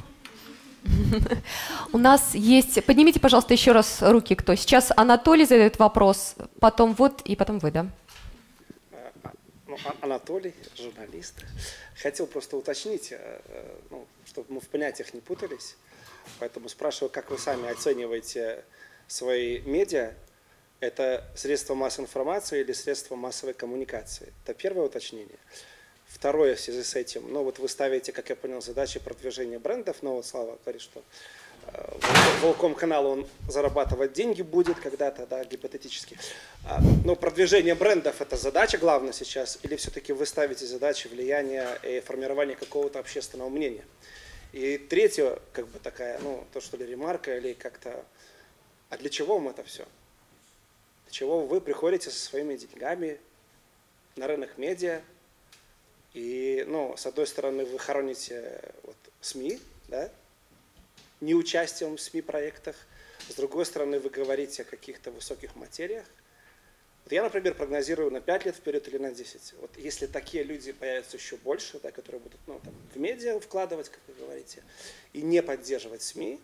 A: У нас есть... Поднимите, пожалуйста, еще раз руки, кто. Сейчас Анатолий задает вопрос, потом вот, и потом вы, да?
I: Анатолий, журналист. Хотел просто уточнить, чтобы мы в понятиях не путались. Поэтому спрашиваю, как вы сами оцениваете свои медиа? Это средства массовой информации или средства массовой коммуникации? Это первое уточнение. Второе в связи с этим. Ну вот вы ставите, как я понял, задачи продвижения брендов. Но вот Слава говорит, что Волком-канал он зарабатывать деньги будет когда-то, да, гипотетически. Но продвижение брендов – это задача главная сейчас? Или все-таки вы ставите задачи влияния и формирования какого-то общественного мнения? И третье, как бы такая, ну, то, что ли, ремарка или как-то, а для чего вам это все? Для чего вы приходите со своими деньгами на рынок медиа, и, ну, с одной стороны, вы хороните вот, СМИ, да, неучастием в СМИ-проектах, с другой стороны, вы говорите о каких-то высоких материях. Вот я, например, прогнозирую на 5 лет вперед или на 10. Вот если такие люди появятся еще больше, да, которые будут, ну, там, в медиа вкладывать, как вы говорите, и не поддерживать СМИ,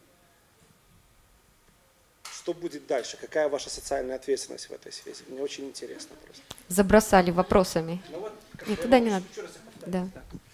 I: что будет дальше? Какая ваша социальная ответственность в этой связи? Мне очень интересно просто.
A: Забросали вопросами. Ну, вот, нет, туда не надо. Да.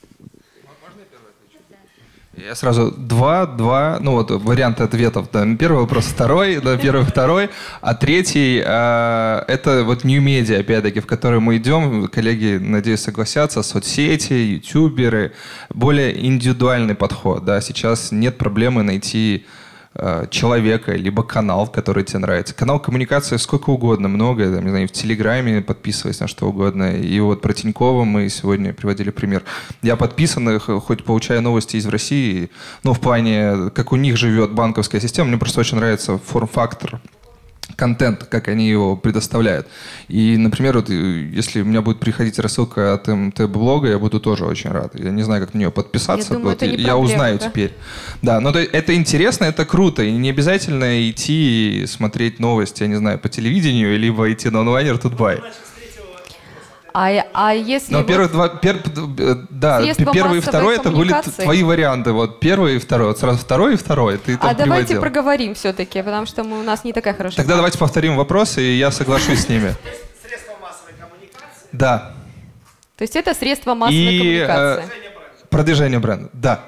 C: Я сразу два, ну вот варианты ответов. Да. Первый вопрос, второй, да, первый, второй. А третий, это вот New Media, опять-таки, в который мы идем. Коллеги, надеюсь, согласятся. Соцсети, ютуберы. Более индивидуальный подход. Да. Сейчас нет проблемы найти человека, либо канал, в который тебе нравится. Канал коммуникации сколько угодно, много, там, не знаю, в Телеграме подписывайся на что угодно. И вот про Тинькова мы сегодня приводили пример. Я подписан, хоть получаю новости из России, но в плане, как у них живет банковская система, мне просто очень нравится форм-фактор, контент, как они его предоставляют. И, например, вот, если у меня будет приходить рассылка от МТ-блога, я буду тоже очень рад. Я не знаю, как на нее подписаться.
A: Я думаю,
C: вот, я узнаю, да? Теперь. Да, но это интересно, это круто. И не обязательно идти и смотреть новости, я не знаю, по телевидению, либо идти на онлайнер Тутбай.
A: А если
C: Но
A: вот
C: первых два, да,
A: средства
C: первый и
A: массовой
C: второй это были
A: коммуникации?
C: твои варианты. Вот первый и второй. Вот сразу второй и второй. Ты там
A: давайте
C: приводил.
A: проговорим все-таки, потому что у нас не такая хорошая
C: Тогда давайте повторим вопросы, и я соглашусь с ними.
I: Средства массовой коммуникации.
C: Да.
A: То есть это средства массовой коммуникации.
C: Продвижение бренда. Да.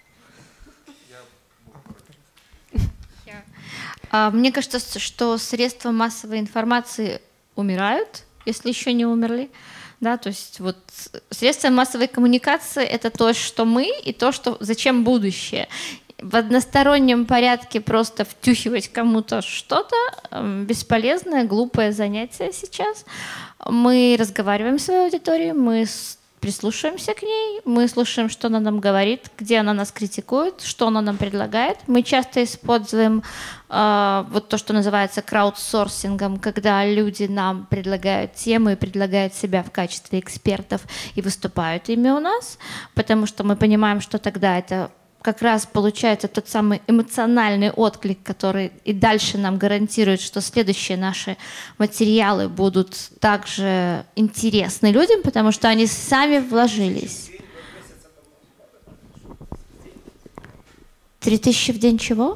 E: Мне кажется, что средства массовой информации умирают, если еще не умерли. Да, то есть вот средства массовой коммуникации — это то, что мы, и то, что зачем будущее. В одностороннем порядке просто втюхивать кому-то что-то бесполезное, глупое занятие сейчас. Мы разговариваем с своей аудиторией, мы прислушиваемся к ней, мы слушаем, что она нам говорит, где она нас критикует, что она нам предлагает. Мы часто используем вот то, что называется краудсорсингом, когда люди нам предлагают темы, предлагают себя в качестве экспертов и выступают ими у нас, потому что мы понимаем, что тогда это как раз получается тот самый эмоциональный отклик, который и дальше нам гарантирует, что следующие наши материалы будут также интересны людям, потому что они сами вложились. 3000 в день чего?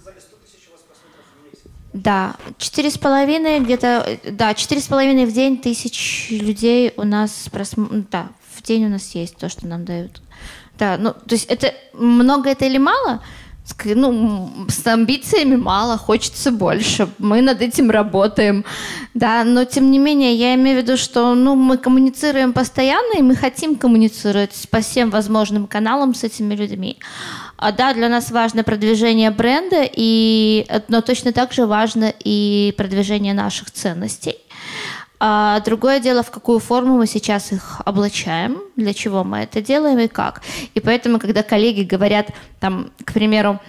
E: Да, 4,5 где-то, да, 4,5 в день тысяч людей у нас, да, в день у нас есть то, что нам дают. Да, ну, то есть это много это или мало? Ну, с амбициями мало, хочется больше. Мы над этим работаем, да, но тем не менее я имею в виду, что ну, мы коммуницируем постоянно, и мы хотим коммуницировать по всем возможным каналам с этими людьми. Да, для нас важно продвижение бренда, но точно так же важно и продвижение наших ценностей. А другое дело, в какую форму мы сейчас их облачаем, для чего мы это делаем и как. И поэтому, когда коллеги говорят, там, к примеру,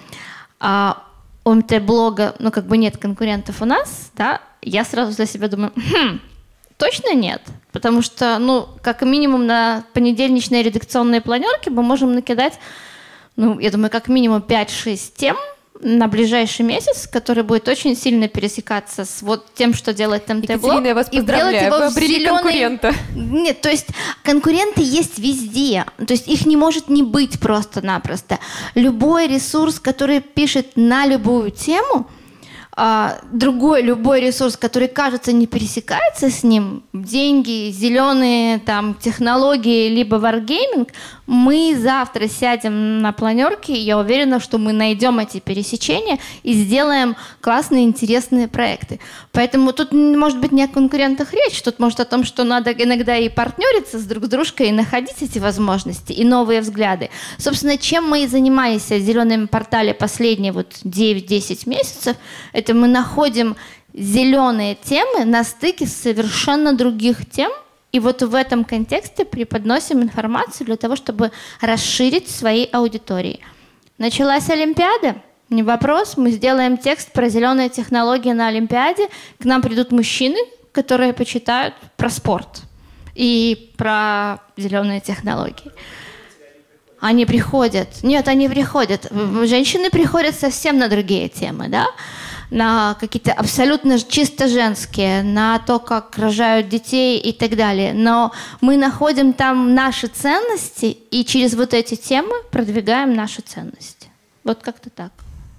E: у МТ-блога, ну, как бы нет конкурентов у нас, да, я сразу для себя думаю, точно нет. Потому что, ну, как минимум на понедельничной редакционной планерке мы можем накидать, ну, я думаю, как минимум 5-6 тем на ближайший месяц, который будет очень сильно пересекаться с вот тем, что делает МТ-блог.
A: Екатерина, я вас поздравляю, вы обрели конкурента.
E: Нет, то есть конкуренты есть везде, то есть их не может не быть просто-напросто. Любой ресурс, который пишет на любую тему, другой любой ресурс, который, кажется, не пересекается с ним, деньги, зеленые там, технологии, либо варгейминг, мы завтра сядем на планерке, и я уверена, что мы найдем эти пересечения и сделаем классные, интересные проекты. Поэтому тут может быть не о конкурентах речь, тут может о том, что надо иногда и партнериться с друг с дружкой, и находить эти возможности, и новые взгляды. Собственно, чем мы и занимались в «Зеленом портале» последние вот 9-10 месяцев, это мы находим зеленые темы на стыке совершенно других тем, и вот в этом контексте преподносим информацию для того, чтобы расширить свои аудитории. Началась Олимпиада, не вопрос, мы сделаем текст про зеленые технологии на Олимпиаде, к нам придут мужчины, которые почитают про спорт и про зеленые технологии. Они приходят. Нет, они приходят. Женщины приходят совсем на другие темы, да? На какие-то абсолютно чисто женские, на то, как рожают детей и так далее. Но мы находим там наши ценности и через вот эти темы продвигаем наши ценности. Вот как-то так.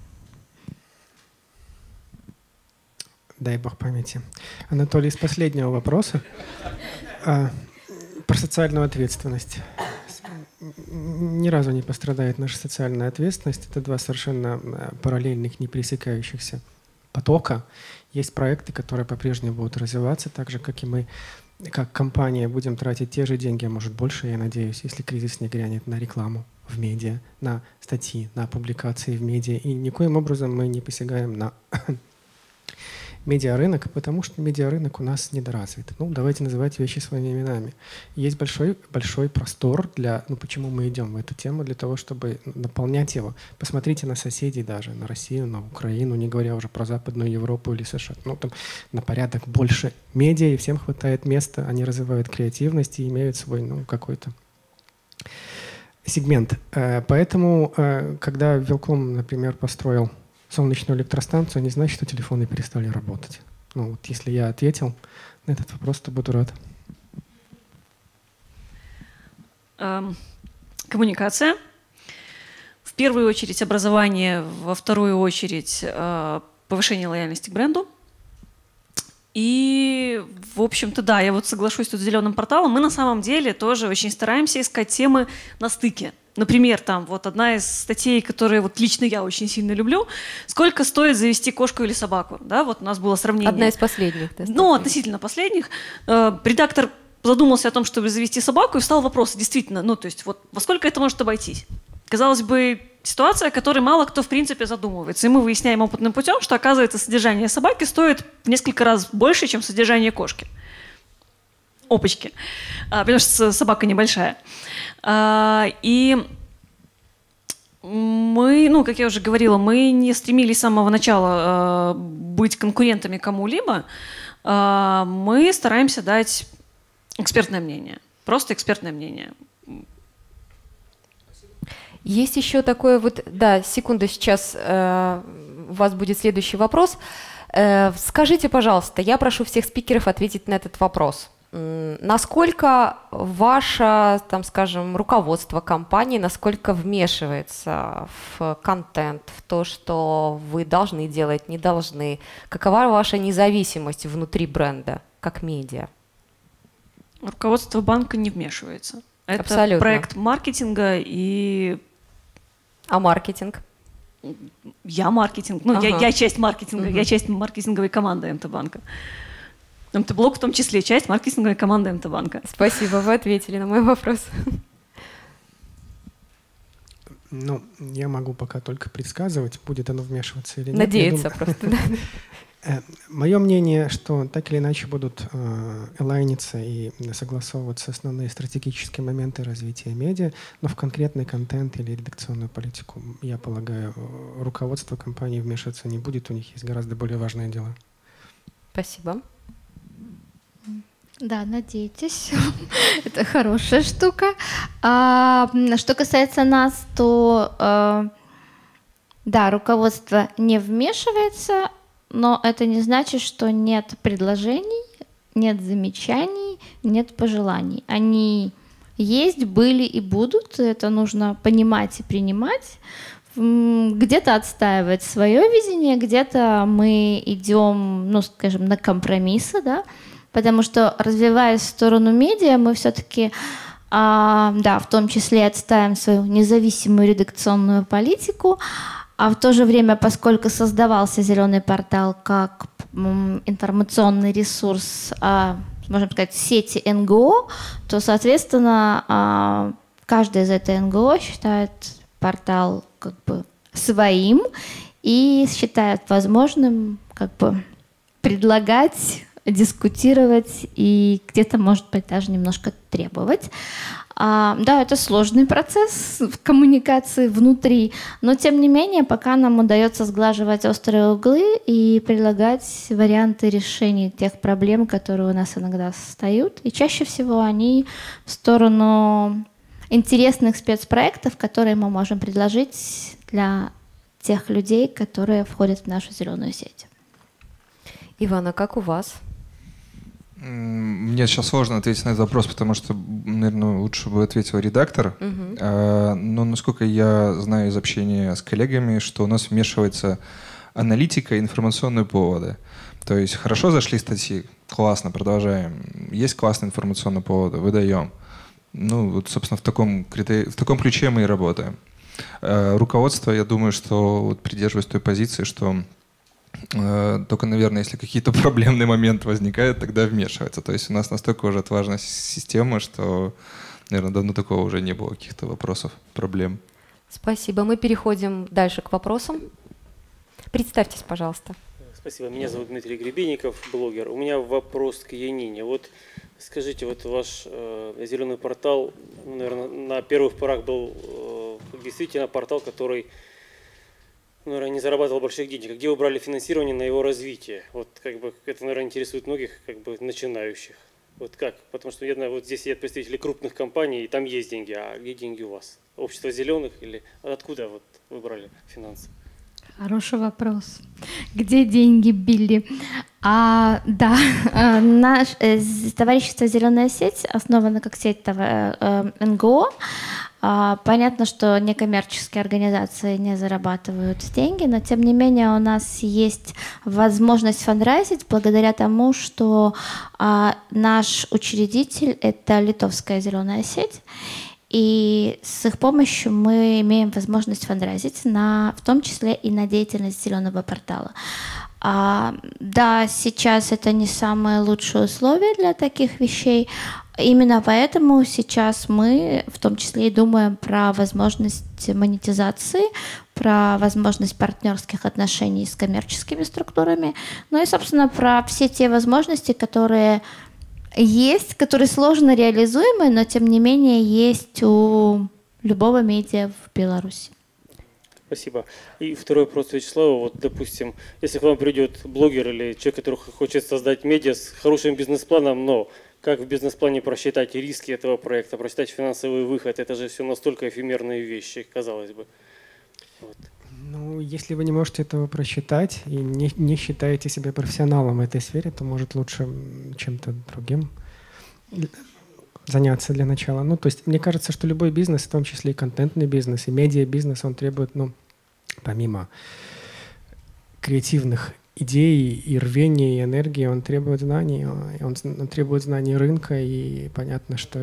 B: Дай бог памяти. Анатолий, из последнего вопроса про социальную ответственность. Ни разу не пострадает наша социальная ответственность. Это два совершенно параллельных, не пересекающихся потока. Есть проекты, которые по-прежнему будут развиваться, так же, как и мы, как компания, будем тратить те же деньги, а может больше, я надеюсь, если кризис не грянет, на рекламу в медиа, на статьи, на публикации в медиа. И никоим образом мы не посягаем на медиарынок, потому что медиарынок у нас недоразвит. Ну, давайте называть вещи своими именами. Есть большой простор для, ну, почему мы идем в эту тему, для того, чтобы наполнять его. Посмотрите на соседей даже, на Россию, на Украину, не говоря уже про Западную Европу или США. Ну, там на порядок больше медиа, и всем хватает места, они развивают креативность и имеют свой, ну, какой-то сегмент. Поэтому, когда Велком, например, построил солнечную электростанцию, не значит, что телефоны перестали работать. Ну, вот если я ответил на этот вопрос, то буду рад.
D: коммуникация. В первую очередь образование, во вторую очередь повышение лояльности к бренду. И, в общем-то, да, я вот соглашусь тут с «Зеленым порталом». Мы на самом деле тоже очень стараемся искать темы на стыке. Например, там вот одна из статей, которые вот лично я очень сильно люблю, сколько стоит завести кошку или собаку. Да, вот у нас было сравнение.
A: Одна из последних. Да,
D: ну, относительно последних. Редактор задумался о том, чтобы завести собаку, и встал вопрос, действительно, ну, то есть вот во сколько это может обойтись? Казалось бы, ситуация, о которой мало кто в принципе задумывается. И мы выясняем опытным путем, что, оказывается, содержание собаки стоит в несколько раз больше, чем содержание кошки. Опачки. Потому что собака небольшая. И мы, ну, как я уже говорила, мы не стремились с самого начала быть конкурентами кому-либо. Мы стараемся дать экспертное мнение. Просто экспертное мнение.
A: Есть еще такое вот, да, секунду, сейчас у вас будет следующий вопрос. Скажите, пожалуйста, я прошу всех спикеров ответить на этот вопрос. Насколько ваше, там, скажем, руководство компании, насколько вмешивается в контент, в то, что вы должны делать, не должны? Какова ваша независимость внутри бренда, как медиа?
D: Руководство банка не вмешивается. Это
A: Абсолютно.
D: Проект маркетинга и...
A: А маркетинг?
D: Я маркетинг. Ну, я часть маркетинга, я часть маркетинговой команды МТ-банка. МТ-блок в том числе часть маркетинговой команды МТ-банка.
A: Спасибо, вы ответили на мой вопрос.
B: Ну, я могу пока только предсказывать, будет оно вмешиваться или нет.
A: Надеяться просто, да.
B: Мое мнение, что так или иначе будут элайниться и согласовываться основные стратегические моменты развития медиа, но в конкретный контент или редакционную политику, я полагаю, руководство компании вмешиваться не будет, у них есть гораздо более важные дела.
A: Спасибо.
E: Да, надейтесь. Это хорошая штука. Что касается нас, то да, руководство не вмешивается, но это не значит, что нет предложений, нет замечаний, нет пожеланий. Они есть, были и будут. Это нужно понимать и принимать. Где-то отстаивать свое видение, где-то мы идем, ну, скажем, на компромиссы, да, потому что, развиваясь в сторону медиа, мы все-таки, да, в том числе отстаиваем свою независимую редакционную политику, а в то же время, поскольку создавался «Зеленый портал» как информационный ресурс, можно сказать, сети НГО, то, соответственно, каждая из этой НГО считает портал как бы своим и считает возможным как бы предлагать, дискутировать и где-то, может быть, даже немножко требовать. Да, это сложный процесс в коммуникации внутри, но тем не менее, пока нам удается сглаживать острые углы и предлагать варианты решений тех проблем, которые у нас иногда встают, и чаще всего они в сторону интересных спецпроектов, которые мы можем предложить для тех людей, которые входят в нашу зеленую сеть.
A: Ивана, как у вас?
C: Мне сейчас сложно ответить на этот вопрос, потому что, наверное, лучше бы ответил редактор. Но насколько я знаю из общения с коллегами, что у нас вмешивается аналитика и информационные поводы. То есть хорошо зашли статьи, классно, продолжаем. Есть классные информационные поводы, выдаем. Ну, вот, собственно, в таком ключе мы и работаем. Руководство, я думаю, что вот придерживаюсь той позиции, что только, наверное, если какие-то проблемные моменты возникают, тогда вмешивается. То есть у нас настолько уже отважная система, что, наверное, давно такого уже не было, каких-то вопросов, проблем.
A: Спасибо. Мы переходим дальше к вопросам. Представьтесь, пожалуйста.
J: Спасибо. Меня зовут Дмитрий Гребенников, блогер. У меня вопрос к Янине. Вот скажите, вот ваш «Зеленый портал», наверное, на первых порах был действительно портал, который, наверное, не зарабатывал больших денег. Где вы брали финансирование на его развитие? Вот как бы это, наверное, интересует многих как бы начинающих. Вот как? Потому что я знаю, вот здесь сидят представители крупных компаний, и там есть деньги. А где деньги у вас? Общество зеленых или откуда вот вы брали финансы?
E: Хороший вопрос. Где деньги, Билли? Да, товарищество «Зеленая сеть» основано как сеть НГО. Понятно, что некоммерческие организации не зарабатывают деньги, но тем не менее у нас есть возможность фандрайзить благодаря тому, что наш учредитель — это литовская «Зеленая сеть». И с их помощью мы имеем возможность фандрайзить, в том числе и на деятельность зеленого портала. Да, сейчас это не самые лучшие условия для таких вещей. Именно поэтому сейчас мы в том числе и думаем про возможность монетизации, про возможность партнерских отношений с коммерческими структурами, ну и, собственно, про все те возможности, которые есть, которые сложно реализуемы, но тем не менее есть у любого медиа в Беларуси.
J: Спасибо. И второй вопрос Вячеславу. Вот, допустим, если к вам придет блогер или человек, который хочет создать медиа с хорошим бизнес-планом, но как в бизнес-плане просчитать риски этого проекта, просчитать финансовый выход, это же все настолько эфемерные вещи, казалось бы. Вот.
B: Ну, если вы не можете этого просчитать и не считаете себя профессионалом в этой сфере, то, может, лучше чем-то другим заняться для начала. Ну, то есть, мне кажется, что любой бизнес, в том числе и контентный бизнес, и медиа-бизнес, он требует, помимо креативных идей и рвения, и энергии, он требует знаний, он требует знаний рынка, и понятно, что...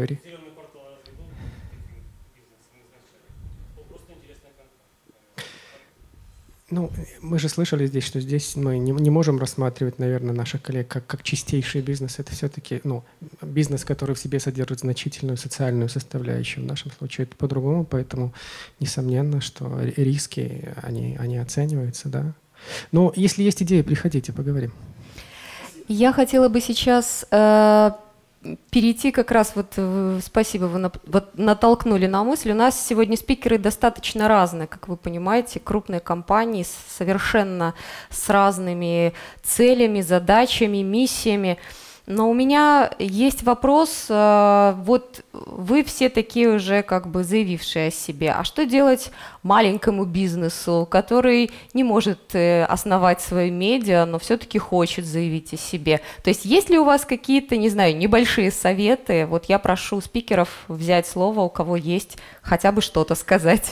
B: Ну, мы же слышали здесь, что здесь мы не можем рассматривать, наверное, наших коллег как чистейший бизнес. Это все-таки бизнес, который в себе содержит значительную социальную составляющую. В нашем случае это по-другому, поэтому несомненно, что риски, они оцениваются, да. Но если есть идеи, приходите, поговорим.
A: Я хотела бы сейчас перейти как раз, спасибо, вы натолкнули на мысль. У нас сегодня спикеры достаточно разные, как вы понимаете, крупные компании совершенно с разными целями, задачами, миссиями. Но у меня есть вопрос, вот вы все такие уже как бы заявившие о себе, а что делать маленькому бизнесу, который не может основать свою медиа, но все-таки хочет заявить о себе? То есть есть ли у вас какие-то, не знаю, небольшие советы? Вот я прошу спикеров взять слово, у кого есть хотя бы что-то сказать.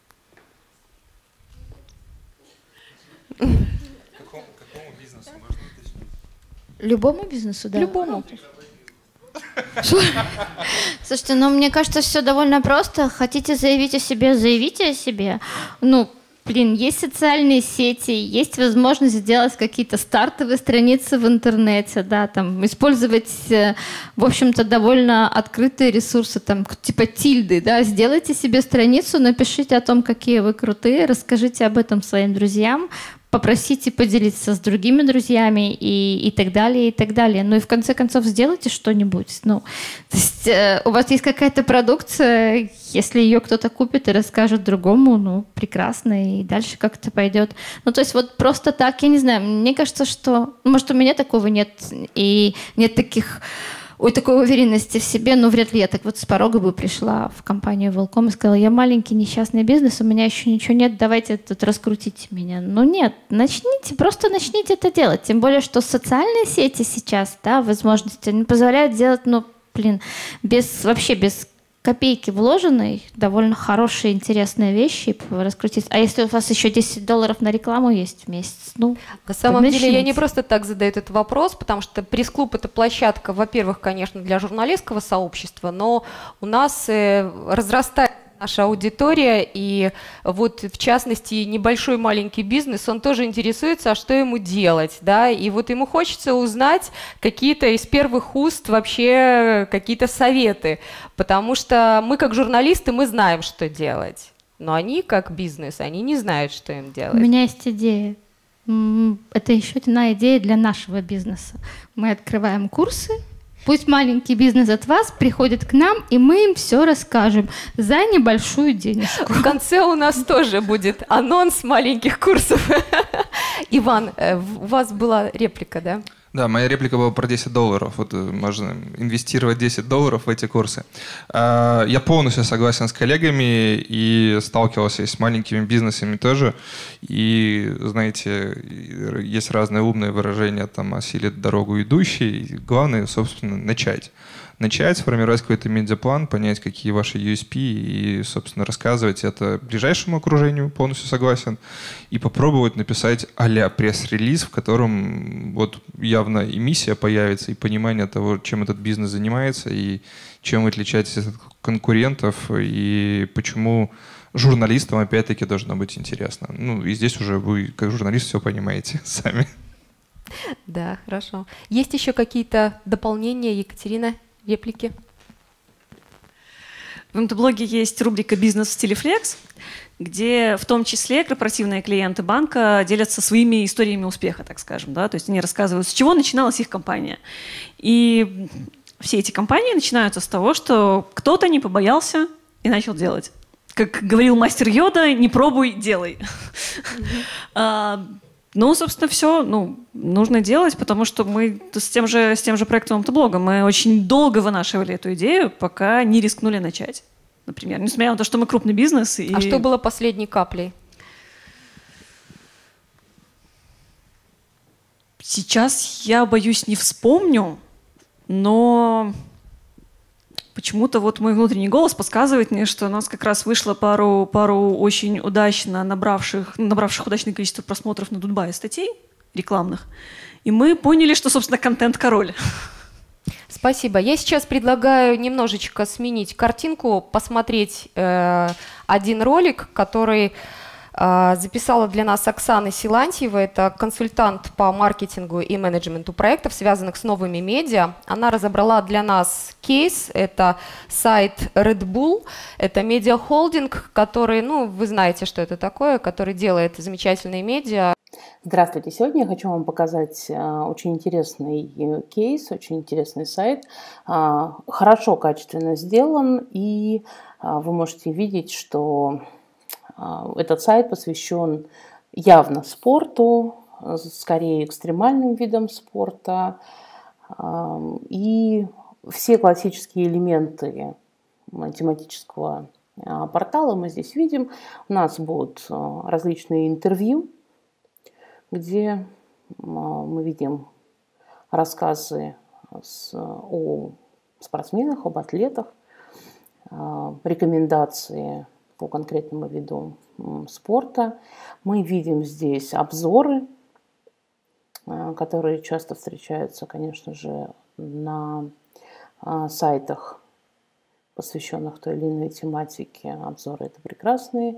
E: Любому бизнесу, да?
A: Любому.
E: Слушайте, мне кажется, все довольно просто. Хотите заявить о себе, заявите о себе. Есть социальные сети, есть возможность сделать какие-то стартовые страницы в интернете, да, использовать, в общем-то, довольно открытые ресурсы, типа тильды, да, сделайте себе страницу, напишите о том, какие вы крутые, расскажите об этом своим друзьям, попросите поделиться с другими друзьями и так далее, и так далее. Ну и в конце концов сделайте что-нибудь. То есть у вас есть какая-то продукция, если ее кто-то купит и расскажет другому, прекрасно, и дальше как-то пойдет. То есть просто так, я не знаю, мне кажется, что, может, у меня такого нет, и нет такой уверенности в себе, вряд ли я так с порога бы пришла в компанию Welcome и сказала, я маленький несчастный бизнес, у меня еще ничего нет, давайте тут раскрутите меня. Нет, просто начните это делать. Тем более, что социальные сети сейчас, да, возможности позволяют делать, без копейки вложенной, довольно хорошие, интересные вещи раскрутить. А если у вас еще $10 на рекламу есть в месяц?
A: На самом деле я не просто так задаю этот вопрос, потому что пресс-клуб — это площадка, во-первых, конечно, для журналистского сообщества, но у нас разрастается наша аудитория, и в частности небольшой маленький бизнес, он тоже интересуется, а что ему делать, да, и ему хочется узнать какие-то из первых уст вообще какие-то советы, потому что мы как журналисты, мы знаем, что делать, но они как бизнес, они не знают, что им делать.
E: У меня есть идея. Это еще одна идея для нашего бизнеса. Мы открываем курсы. Пусть маленький бизнес от вас приходит к нам, и мы им все расскажем за небольшую денежку.
A: В конце у нас тоже будет анонс маленьких курсов. Иван, у вас была реплика, да?
C: Да, моя реплика была про $10. Вот можно инвестировать $10 в эти курсы. Я полностью согласен с коллегами и сталкивался с маленькими бизнесами тоже. И, знаете, есть разные умные выражения, там, осилит дорогу идущий. И главное, собственно, начать, сформировать какой-то медиаплан, понять, какие ваши USP и, собственно, рассказывать это ближайшему окружению, полностью согласен, и попробовать написать а-ля пресс-релиз, в котором вот явно и миссия появится, и понимание того, чем этот бизнес занимается, и чем вы отличаетесь от конкурентов, и почему журналистам, опять-таки, должно быть интересно. Ну, и здесь уже вы, как журналист, все понимаете сами.
A: Да, хорошо. Есть еще какие-то дополнения, Екатерина? Реплики?
D: В МТ-блоге есть рубрика «Бизнес в стиле флекс», где в том числе корпоративные клиенты банка делятся своими историями успеха, так скажем. Да? То есть они рассказывают, с чего начиналась их компания. И все эти компании начинаются с того, что кто-то не побоялся и начал делать. Как говорил мастер Йода, не пробуй, делай. Ну, собственно, все нужно делать, потому что мы с тем же проектом МТ-блога мы очень долго вынашивали эту идею, пока не рискнули начать. Например, несмотря на то, что мы крупный бизнес.
A: А что было последней каплей?
D: Сейчас я, боюсь, не вспомню, но почему-то вот мой внутренний голос подсказывает мне, что у нас как раз вышло пару очень удачно набравших удачное количество просмотров на Дудбае статей рекламных, и мы поняли, что, собственно, контент король.
A: Спасибо. Я сейчас предлагаю немножечко сменить картинку, посмотреть один ролик, который записала для нас Оксана Силантьева. Это консультант по маркетингу и менеджменту проектов, связанных с новыми медиа. Она разобрала для нас кейс. Это сайт Red Bull. Это медиахолдинг, который, вы знаете, что это такое, который делает замечательные медиа.
K: Здравствуйте. Сегодня я хочу вам показать очень интересный кейс, очень интересный сайт. Хорошо, качественно сделан, и вы можете видеть, что этот сайт посвящен явно спорту, скорее экстремальным видам спорта. И все классические элементы тематического портала мы здесь видим. У нас будут различные интервью, где мы видим рассказы о спортсменах, об атлетах, рекомендации по конкретному виду спорта. Мы видим здесь обзоры, которые часто встречаются, конечно же, на сайтах, посвященных той или иной тематике. Обзоры – это прекрасный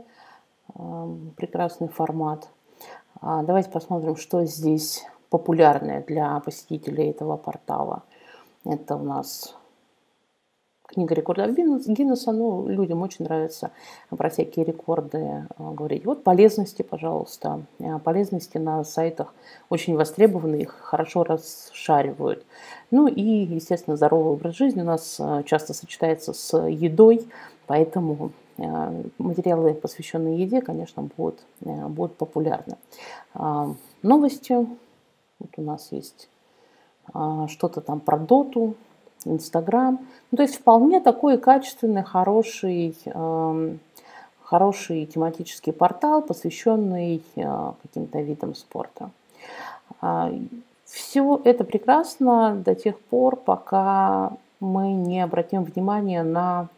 K: формат. Давайте посмотрим, что здесь популярное для посетителей этого портала. Это у нас книга рекордов Гиннесса. Людям очень нравится про всякие рекорды говорить. Вот полезности, пожалуйста. Полезности на сайтах очень востребованы, их хорошо расшаривают. И, естественно, здоровый образ жизни у нас часто сочетается с едой, поэтому материалы, посвященные еде, конечно, будут популярны. Новости. Вот у нас есть что-то там про доту, Инстаграм. То есть вполне такой качественный, хороший тематический портал, посвященный каким-то видам спорта. Все это прекрасно до тех пор, пока мы не обратим внимание на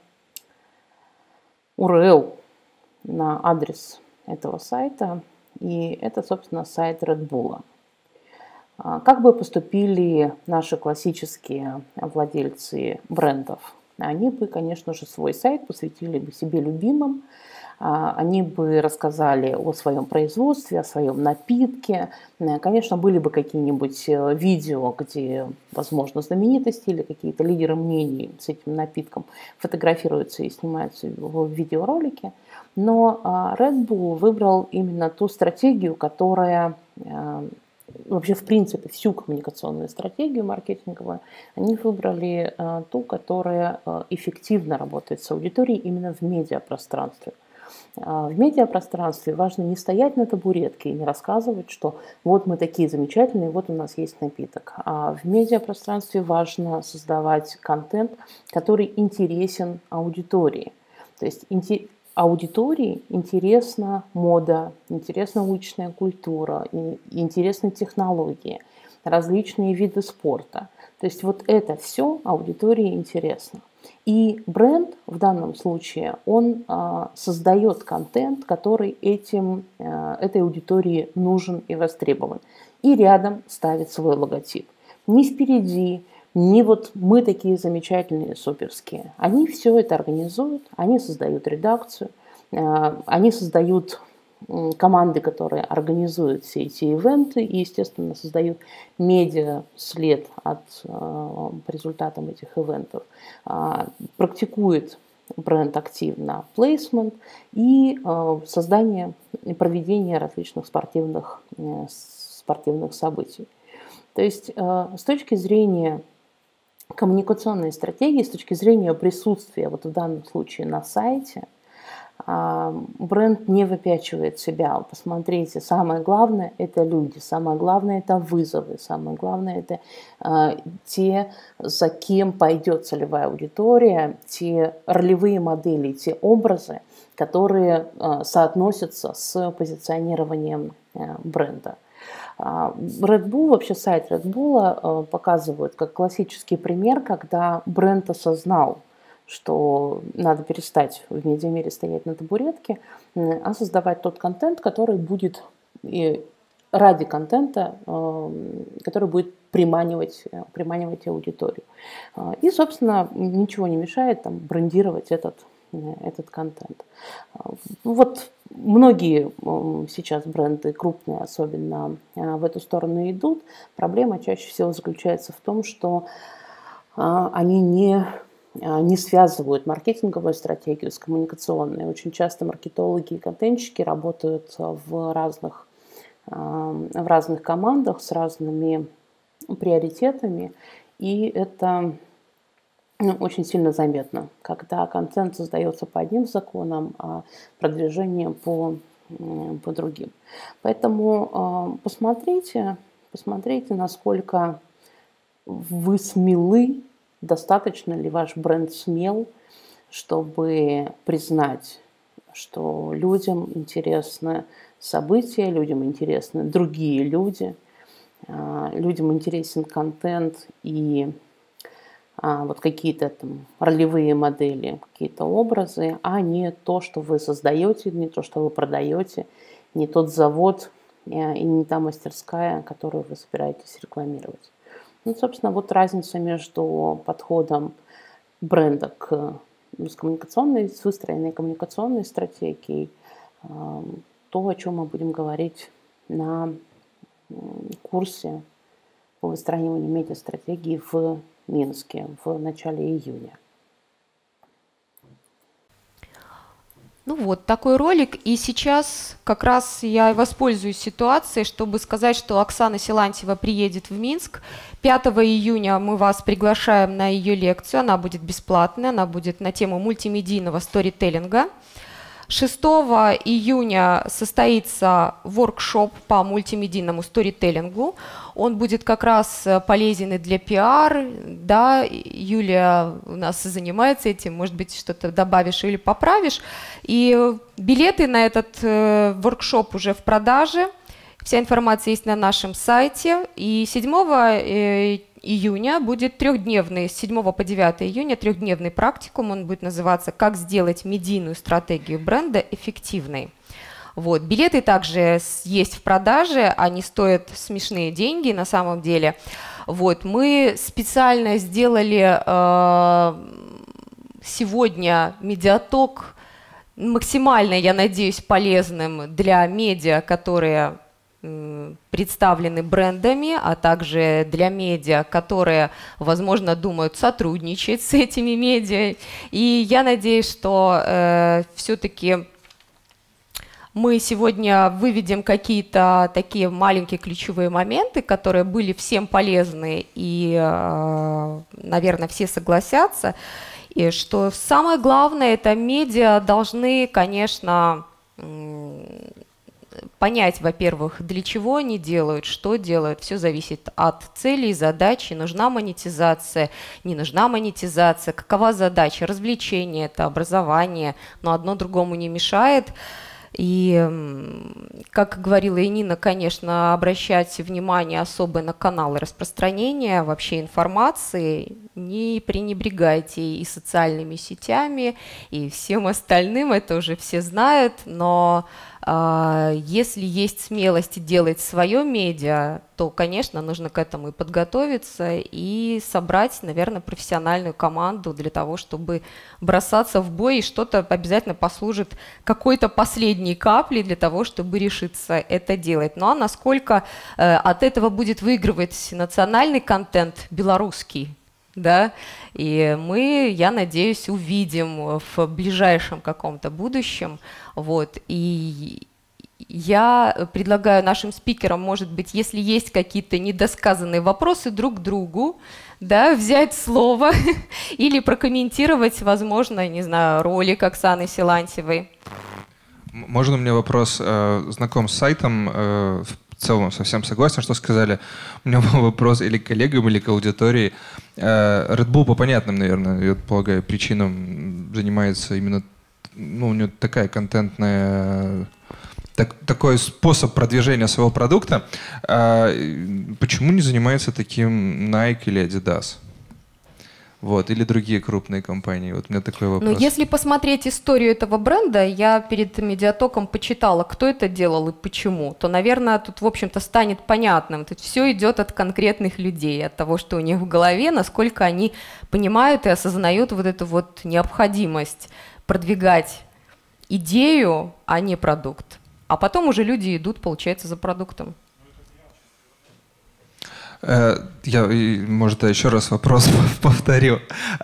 K: URL, на адрес этого сайта. И это, собственно, сайт Red Bull. Как бы поступили наши классические владельцы брендов? Они бы, конечно же, свой сайт посвятили бы себе любимым, они бы рассказали о своем производстве, о своем напитке. Конечно, были бы какие-нибудь видео, где, возможно, знаменитости или какие-то лидеры мнений с этим напитком фотографируются и снимаются в видеоролике. Но Red Bull выбрал именно ту стратегию, которая... Вообще, в принципе, всю коммуникационную стратегию маркетинговую они выбрали ту, которая эффективно работает с аудиторией именно в медиапространстве. В медиапространстве важно не стоять на табуретке и не рассказывать, что вот мы такие замечательные, вот у нас есть напиток. А в медиапространстве важно создавать контент, который интересен аудитории. То есть аудитории интересна мода, интересна уличная культура, интересны технологии, различные виды спорта. То есть вот это все аудитории интересно. И бренд в данном случае, он создает контент, который этой аудитории нужен и востребован. И рядом ставит свой логотип. Не впереди, не вот мы такие замечательные, суперские. Они все это организуют, они создают редакцию, они создают команды, которые организуют все эти ивенты и, естественно, создают медиа-след по результатам этих ивентов, практикует бренд активно плейсмент и создание и проведение различных спортивных событий. То есть с точки зрения коммуникационной стратегии, с точки зрения присутствия вот в данном случае на сайте, бренд не выпячивает себя. Посмотрите, самое главное – это люди, самое главное – это вызовы, самое главное – это те, за кем пойдет целевая аудитория, те ролевые модели, те образы, которые соотносятся с позиционированием бренда. Red Bull, вообще сайт Red Bull показывает как классический пример, когда бренд осознал, что надо перестать в медиамире стоять на табуретке, а создавать тот контент, который будет ради контента, который будет приманивать аудиторию. И, собственно, ничего не мешает там брендировать этот контент. Вот многие сейчас бренды крупные особенно в эту сторону идут. Проблема чаще всего заключается в том, что они не связывают маркетинговую стратегию с коммуникационной. Очень часто маркетологи и контентщики работают в разных командах с разными приоритетами, и это очень сильно заметно, когда контент создается по одним законам, а продвижение по другим. Поэтому посмотрите, насколько вы смелы, достаточно ли ваш бренд смел, чтобы признать, что людям интересны события, людям интересны другие люди, людям интересен контент и вот какие-то там ролевые модели, какие-то образы, а не то, что вы создаете, не то, что вы продаете, не тот завод и не та мастерская, которую вы собираетесь рекламировать. Ну, собственно, вот разница между подходом бренда к выстроенной коммуникационной стратегией, то, о чем мы будем говорить на курсе по выстраиванию медиастратегии в Минске в начале июня.
A: Ну вот, такой ролик. И сейчас как раз я воспользуюсь ситуацией, чтобы сказать, что Оксана Силантьева приедет в Минск. 5 июня мы вас приглашаем на ее лекцию. Она будет бесплатная, она будет на тему мультимедийного сторителлинга. 6 июня состоится воркшоп по мультимедийному сторителлингу. Он будет как раз полезен и для пиар. Да, Юлия у нас занимается этим, может быть, что-то добавишь или поправишь. И билеты на этот воркшоп уже в продаже. Вся информация есть на нашем сайте. И 7 июня будет трехдневный, с 7 по 9 июня трехдневный практикум. Он будет называться «Как сделать медийную стратегию бренда эффективной». Вот. Билеты также есть в продаже, они стоят смешные деньги на самом деле. Вот. Мы специально сделали сегодня медиаток максимально, я надеюсь, полезным для медиа, которые представлены брендами, а также для медиа, которые, возможно, думают сотрудничать с этими медиа. И я надеюсь, что все-таки мы сегодня выведем какие-то такие маленькие ключевые моменты, которые были всем полезны и, наверное, все согласятся. И что самое главное, это медиа должны, конечно, понять, во-первых, для чего они делают, что делают. Все зависит от целей, задачи. Нужна монетизация, не нужна монетизация. Какова задача? Развлечение, это образование, но одно другому не мешает. И, как говорила и Нина, конечно, обращать внимание особо на каналы распространения вообще информации, не пренебрегайте и социальными сетями, и всем остальным, это уже все знают, но если есть смелость делать свое медиа, то, конечно, нужно к этому и подготовиться, и собрать, наверное, профессиональную команду для того, чтобы бросаться в бой, и что-то обязательно послужит какой-то последней каплей для того, чтобы решиться это делать. Ну а насколько от этого будет выигрывать национальный контент белорусский, да, и мы, я надеюсь, увидим в ближайшем каком-то будущем, вот, и я предлагаю нашим спикерам, может быть, если есть какие-то недосказанные вопросы друг к другу, да, взять слово или прокомментировать, возможно, не знаю, ролик Оксаны Силантьевой.
C: Можно у меня вопрос? Знаком с сайтом, в целом совсем согласен, что сказали. У меня был вопрос или к коллегам, или к аудитории. Red Bull по понятным, наверное, я полагаю, причинам занимается именно, ну, у него такая контентная, такой способ продвижения своего продукта. Почему не занимается таким Nike или Adidas? Вот, или другие крупные компании. Вот у меня такой вопрос.
A: Ну, если посмотреть историю этого бренда, я перед медиатоком почитала, кто это делал и почему, то, наверное, тут, в общем-то, станет понятным. Тут все идет от конкретных людей, от того, что у них в голове, насколько они понимают и осознают вот эту вот необходимость продвигать идею, а не продукт. А потом уже люди идут, получается, за продуктом.
C: Я, может, еще раз вопрос повторю.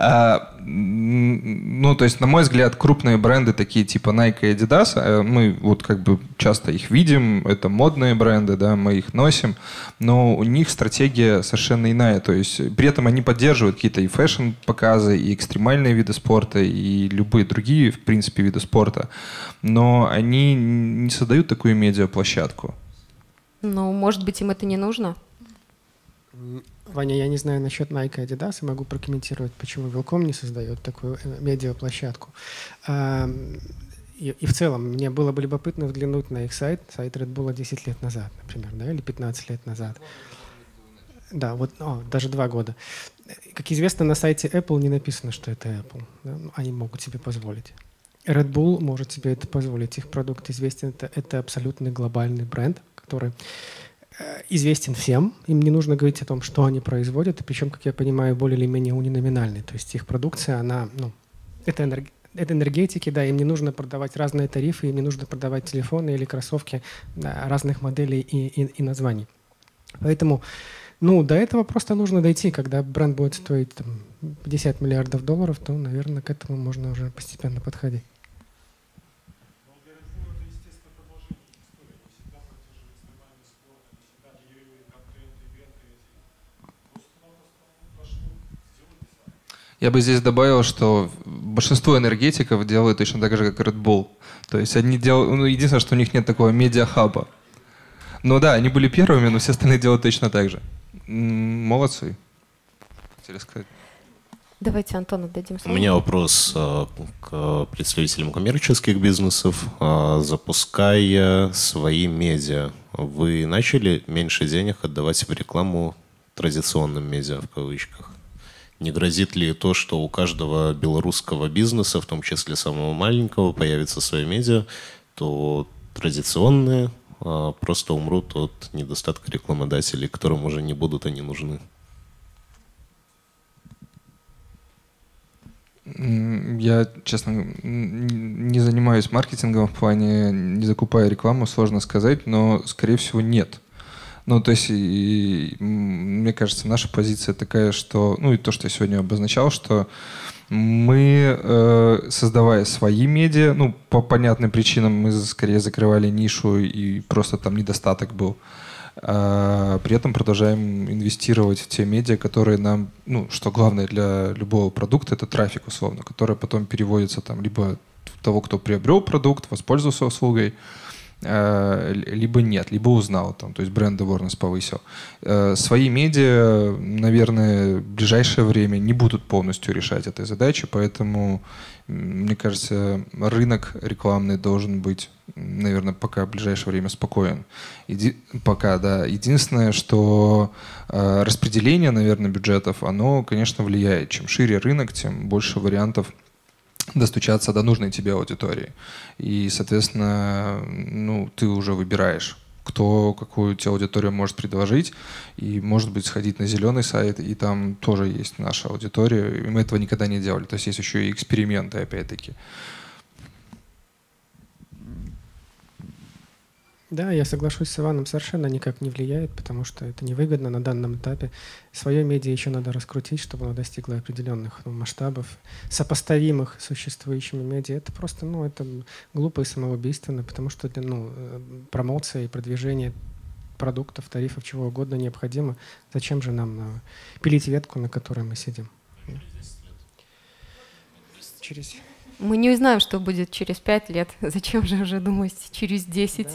C: Ну, то есть, на мой взгляд, крупные бренды, такие типа Nike и Adidas, мы вот как бы часто их видим, это модные бренды, да, мы их носим, но у них стратегия совершенно иная. То есть, при этом они поддерживают какие-то и фэшн-показы, и экстремальные виды спорта, и любые другие, в принципе, виды спорта, но они не создают такую медиаплощадку.
A: Ну, может быть, им это не нужно?
B: Ваня, я не знаю насчет Nike и Adidas, и могу прокомментировать, почему Велком не создает такую медиаплощадку. И в целом, мне было бы любопытно взглянуть на их сайт Red Bull 10 лет назад, например, да, или 15 лет назад. Да, вот, даже 2 года. Как известно, на сайте Apple не написано, что это Apple. Да? Они могут себе позволить. Red Bull может себе это позволить. Их продукт известен, это абсолютно глобальный бренд, который известен всем, им не нужно говорить о том, что они производят, и причем, как я понимаю, более или менее униноминальный. То есть их продукция, она, ну, это энергетики, да, им не нужно продавать разные тарифы, им не нужно продавать телефоны или кроссовки, да, разных моделей и названий. Поэтому, ну, до этого просто нужно дойти. Когда бренд будет стоить там, 50 миллиардов долларов, то, наверное, к этому можно уже постепенно подходить.
C: Я бы здесь добавил, что большинство энергетиков делают точно так же, как Red Bull. То есть они делают, ну, единственное, что у них нет такого медиахаба. Но да, они были первыми, но все остальные делают точно так же. Молодцы. Хотели сказать.
A: Давайте Антону дадим слово.
F: У меня вопрос к представителям коммерческих бизнесов. Запуская свои медиа, вы начали меньше денег отдавать в рекламу традиционным медиа, в кавычках? Не грозит ли то, что у каждого белорусского бизнеса, в том числе самого маленького, появится свои медиа, то традиционные просто умрут от недостатка рекламодателей, которым уже не будут они нужны?
C: Я, честно, не занимаюсь маркетингом в плане, не закупаю рекламу, сложно сказать, но, скорее всего, нет. Ну, то есть, мне кажется, наша позиция такая, что, ну, и то, что я сегодня обозначал, что мы, создавая свои медиа, ну, по понятным причинам мы скорее закрывали нишу, и просто там недостаток был. при этом продолжаем инвестировать в те медиа, которые нам, ну, что главное для любого продукта, это трафик, условно, который потом переводится там либо в того, кто приобрел продукт, воспользовался услугой, либо нет, либо узнал, там, то есть бренд awareness повысил. Свои медиа, наверное, в ближайшее время не будут полностью решать этой задачи, поэтому, мне кажется, рынок рекламный должен быть, наверное, пока в ближайшее время спокоен. Пока, да. Единственное, что распределение, наверное, бюджетов, оно, конечно, влияет. Чем шире рынок, тем больше вариантов достучаться до нужной тебе аудитории. И, соответственно, ну, ты уже выбираешь, кто какую тебе аудиторию может предложить. И, может быть, сходить на зеленый сайт, и там тоже есть наша аудитория. И мы этого никогда не делали. То есть есть еще и эксперименты, опять-таки.
B: Да, я соглашусь с Иваном, совершенно никак не влияет, потому что это невыгодно на данном этапе. Свое медиа еще надо раскрутить, чтобы оно достигло определенных масштабов, сопоставимых с существующими медиа. Это просто, ну, это глупо и самоубийственно, потому что промоция и продвижение продуктов, тарифов, чего угодно необходимо. Зачем же нам пилить ветку, на которой мы сидим?
A: Мы не узнаем, что будет через 5 лет. Зачем же уже думать через 10?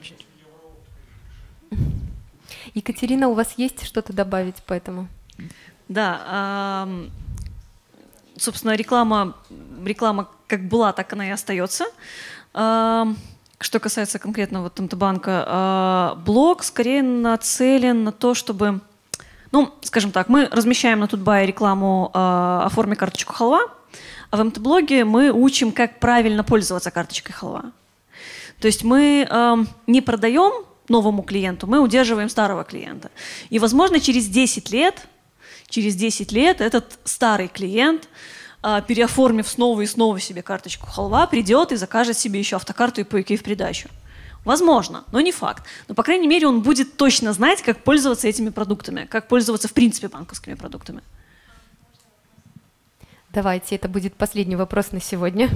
A: Да. Екатерина, у вас есть что-то добавить по этому?
D: Да, собственно, реклама как была, так она и остается. Что касается конкретно вот МТ-банка, блог скорее нацелен на то, чтобы, ну, скажем так, мы размещаем на Тутбае рекламу «Оформи карточку халва», а в МТ-блоге мы учим, как правильно пользоваться карточкой халва. То есть мы не продаем новому клиенту, мы удерживаем старого клиента. И, возможно, через 10 лет этот старый клиент, переоформив снова и снова себе карточку халва, придет и закажет себе еще автокарту и паюки в придачу. Возможно, но не факт. Но, по крайней мере, он будет точно знать, как пользоваться этими продуктами, как пользоваться, в принципе, банковскими продуктами.
A: Давайте, это будет последний вопрос на сегодня.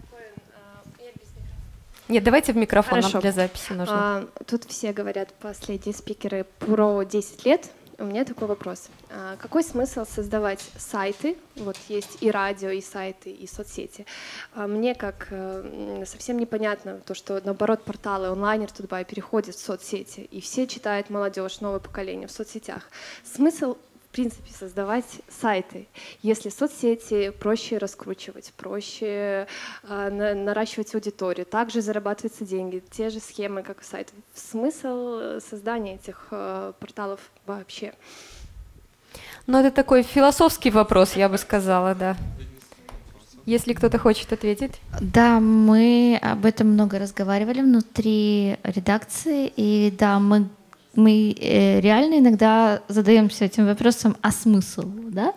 A: Нет, давайте в микрофон,
L: Хорошо.
A: Нам для записи нужно.
L: Тут все говорят, последние спикеры, про 10 лет. У меня такой вопрос. Какой смысл создавать сайты? Вот есть и радио, и сайты, и соцсети. Мне как совсем непонятно то, что наоборот порталы онлайнер Тутбай переходят в соцсети, и все читают молодежь, новое поколение в соцсетях. Смысл в принципе создавать сайты, если соцсети проще раскручивать, проще наращивать аудиторию, также зарабатываются деньги, те же схемы, как у сайтов. Смысл создания этих порталов вообще?
A: Ну, это такой философский вопрос, я бы сказала, да. Если кто-то хочет ответить.
E: Да, мы об этом много разговаривали внутри редакции, и да, мы реально иногда задаемся этим вопросом, а смысл, да?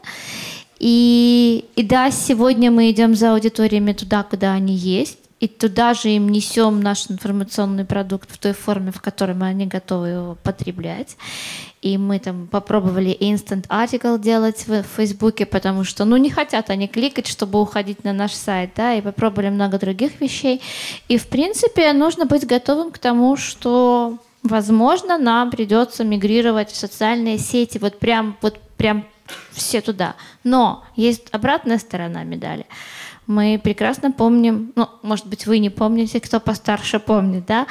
E: И да, сегодня мы идем за аудиториями туда, куда они есть, и туда же им несем наш информационный продукт в той форме, в которой они готовы его потреблять. И мы там попробовали instant article делать в Фейсбуке, потому что, ну, не хотят они кликать, чтобы уходить на наш сайт, да, и попробовали много других вещей. И, в принципе, нужно быть готовым к тому, что возможно, нам придется мигрировать в социальные сети, вот прям все туда. Но есть обратная сторона медали. Мы прекрасно помним, ну, может быть, вы не помните, кто постарше помнит, да,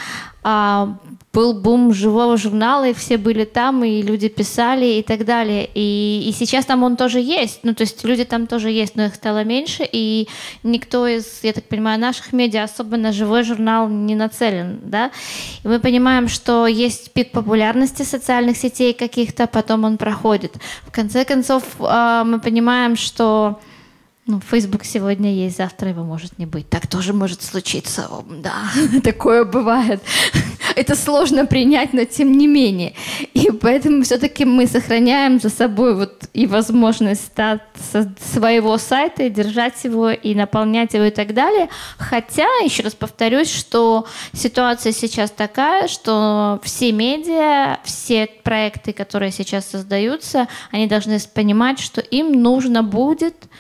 E: был бум живого журнала, и все были там, и люди писали и так далее. И сейчас там он тоже есть, ну, то есть люди там тоже есть, но их стало меньше, и никто из, я так понимаю, наших медиа особо на живой журнал не нацелен, да. И мы понимаем, что есть пик популярности социальных сетей каких-то, потом он проходит. В конце концов, мы понимаем, что Facebook сегодня есть, завтра его может не быть. Так тоже может случиться, да, такое бывает. Это сложно принять, но тем не менее. И поэтому все-таки мы сохраняем за собой вот и возможность своего сайта, и держать его, и наполнять его и так далее. Хотя, еще раз повторюсь, что ситуация сейчас такая, что все медиа, все проекты, которые сейчас создаются, они должны понимать, что им нужно будет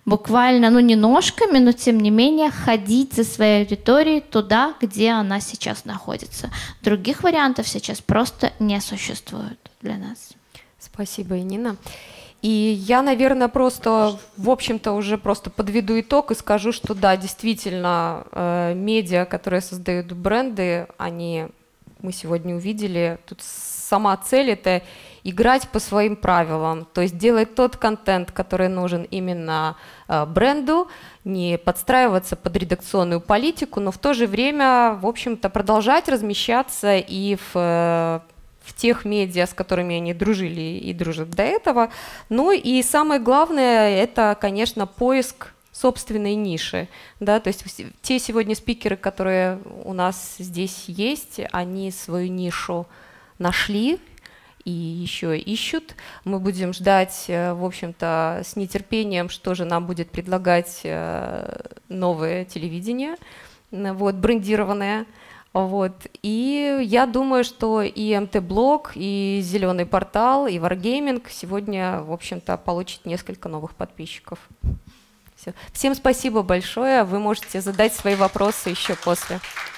E: буквально, ну не ножками, но тем не менее ходить за своей аудиторией туда, где она сейчас находится. Других вариантов сейчас просто не существует для нас.
A: Спасибо, Янина. И я, наверное, просто, в общем-то, уже просто подведу итог и скажу, что да, действительно, медиа, которые создают бренды, мы сегодня увидели, тут сама цель – это играть по своим правилам, то есть делать тот контент, который нужен именно бренду, не подстраиваться под редакционную политику, но в то же время, в общем-то, продолжать размещаться и в тех медиа, с которыми они дружили и дружат до этого. Ну и самое главное, это, конечно, поиск собственной ниши. Да? То есть те сегодня спикеры, которые у нас здесь есть, они свою нишу нашли и еще ищут. Мы будем ждать, в общем-то, с нетерпением, что же нам будет предлагать новое телевидение, вот, брендированное. Вот. И я думаю, что и МТ-блог, и Зеленый портал, и Wargaming сегодня, в общем-то, получат несколько новых подписчиков. Все. Всем спасибо большое. Вы можете задать свои вопросы еще после.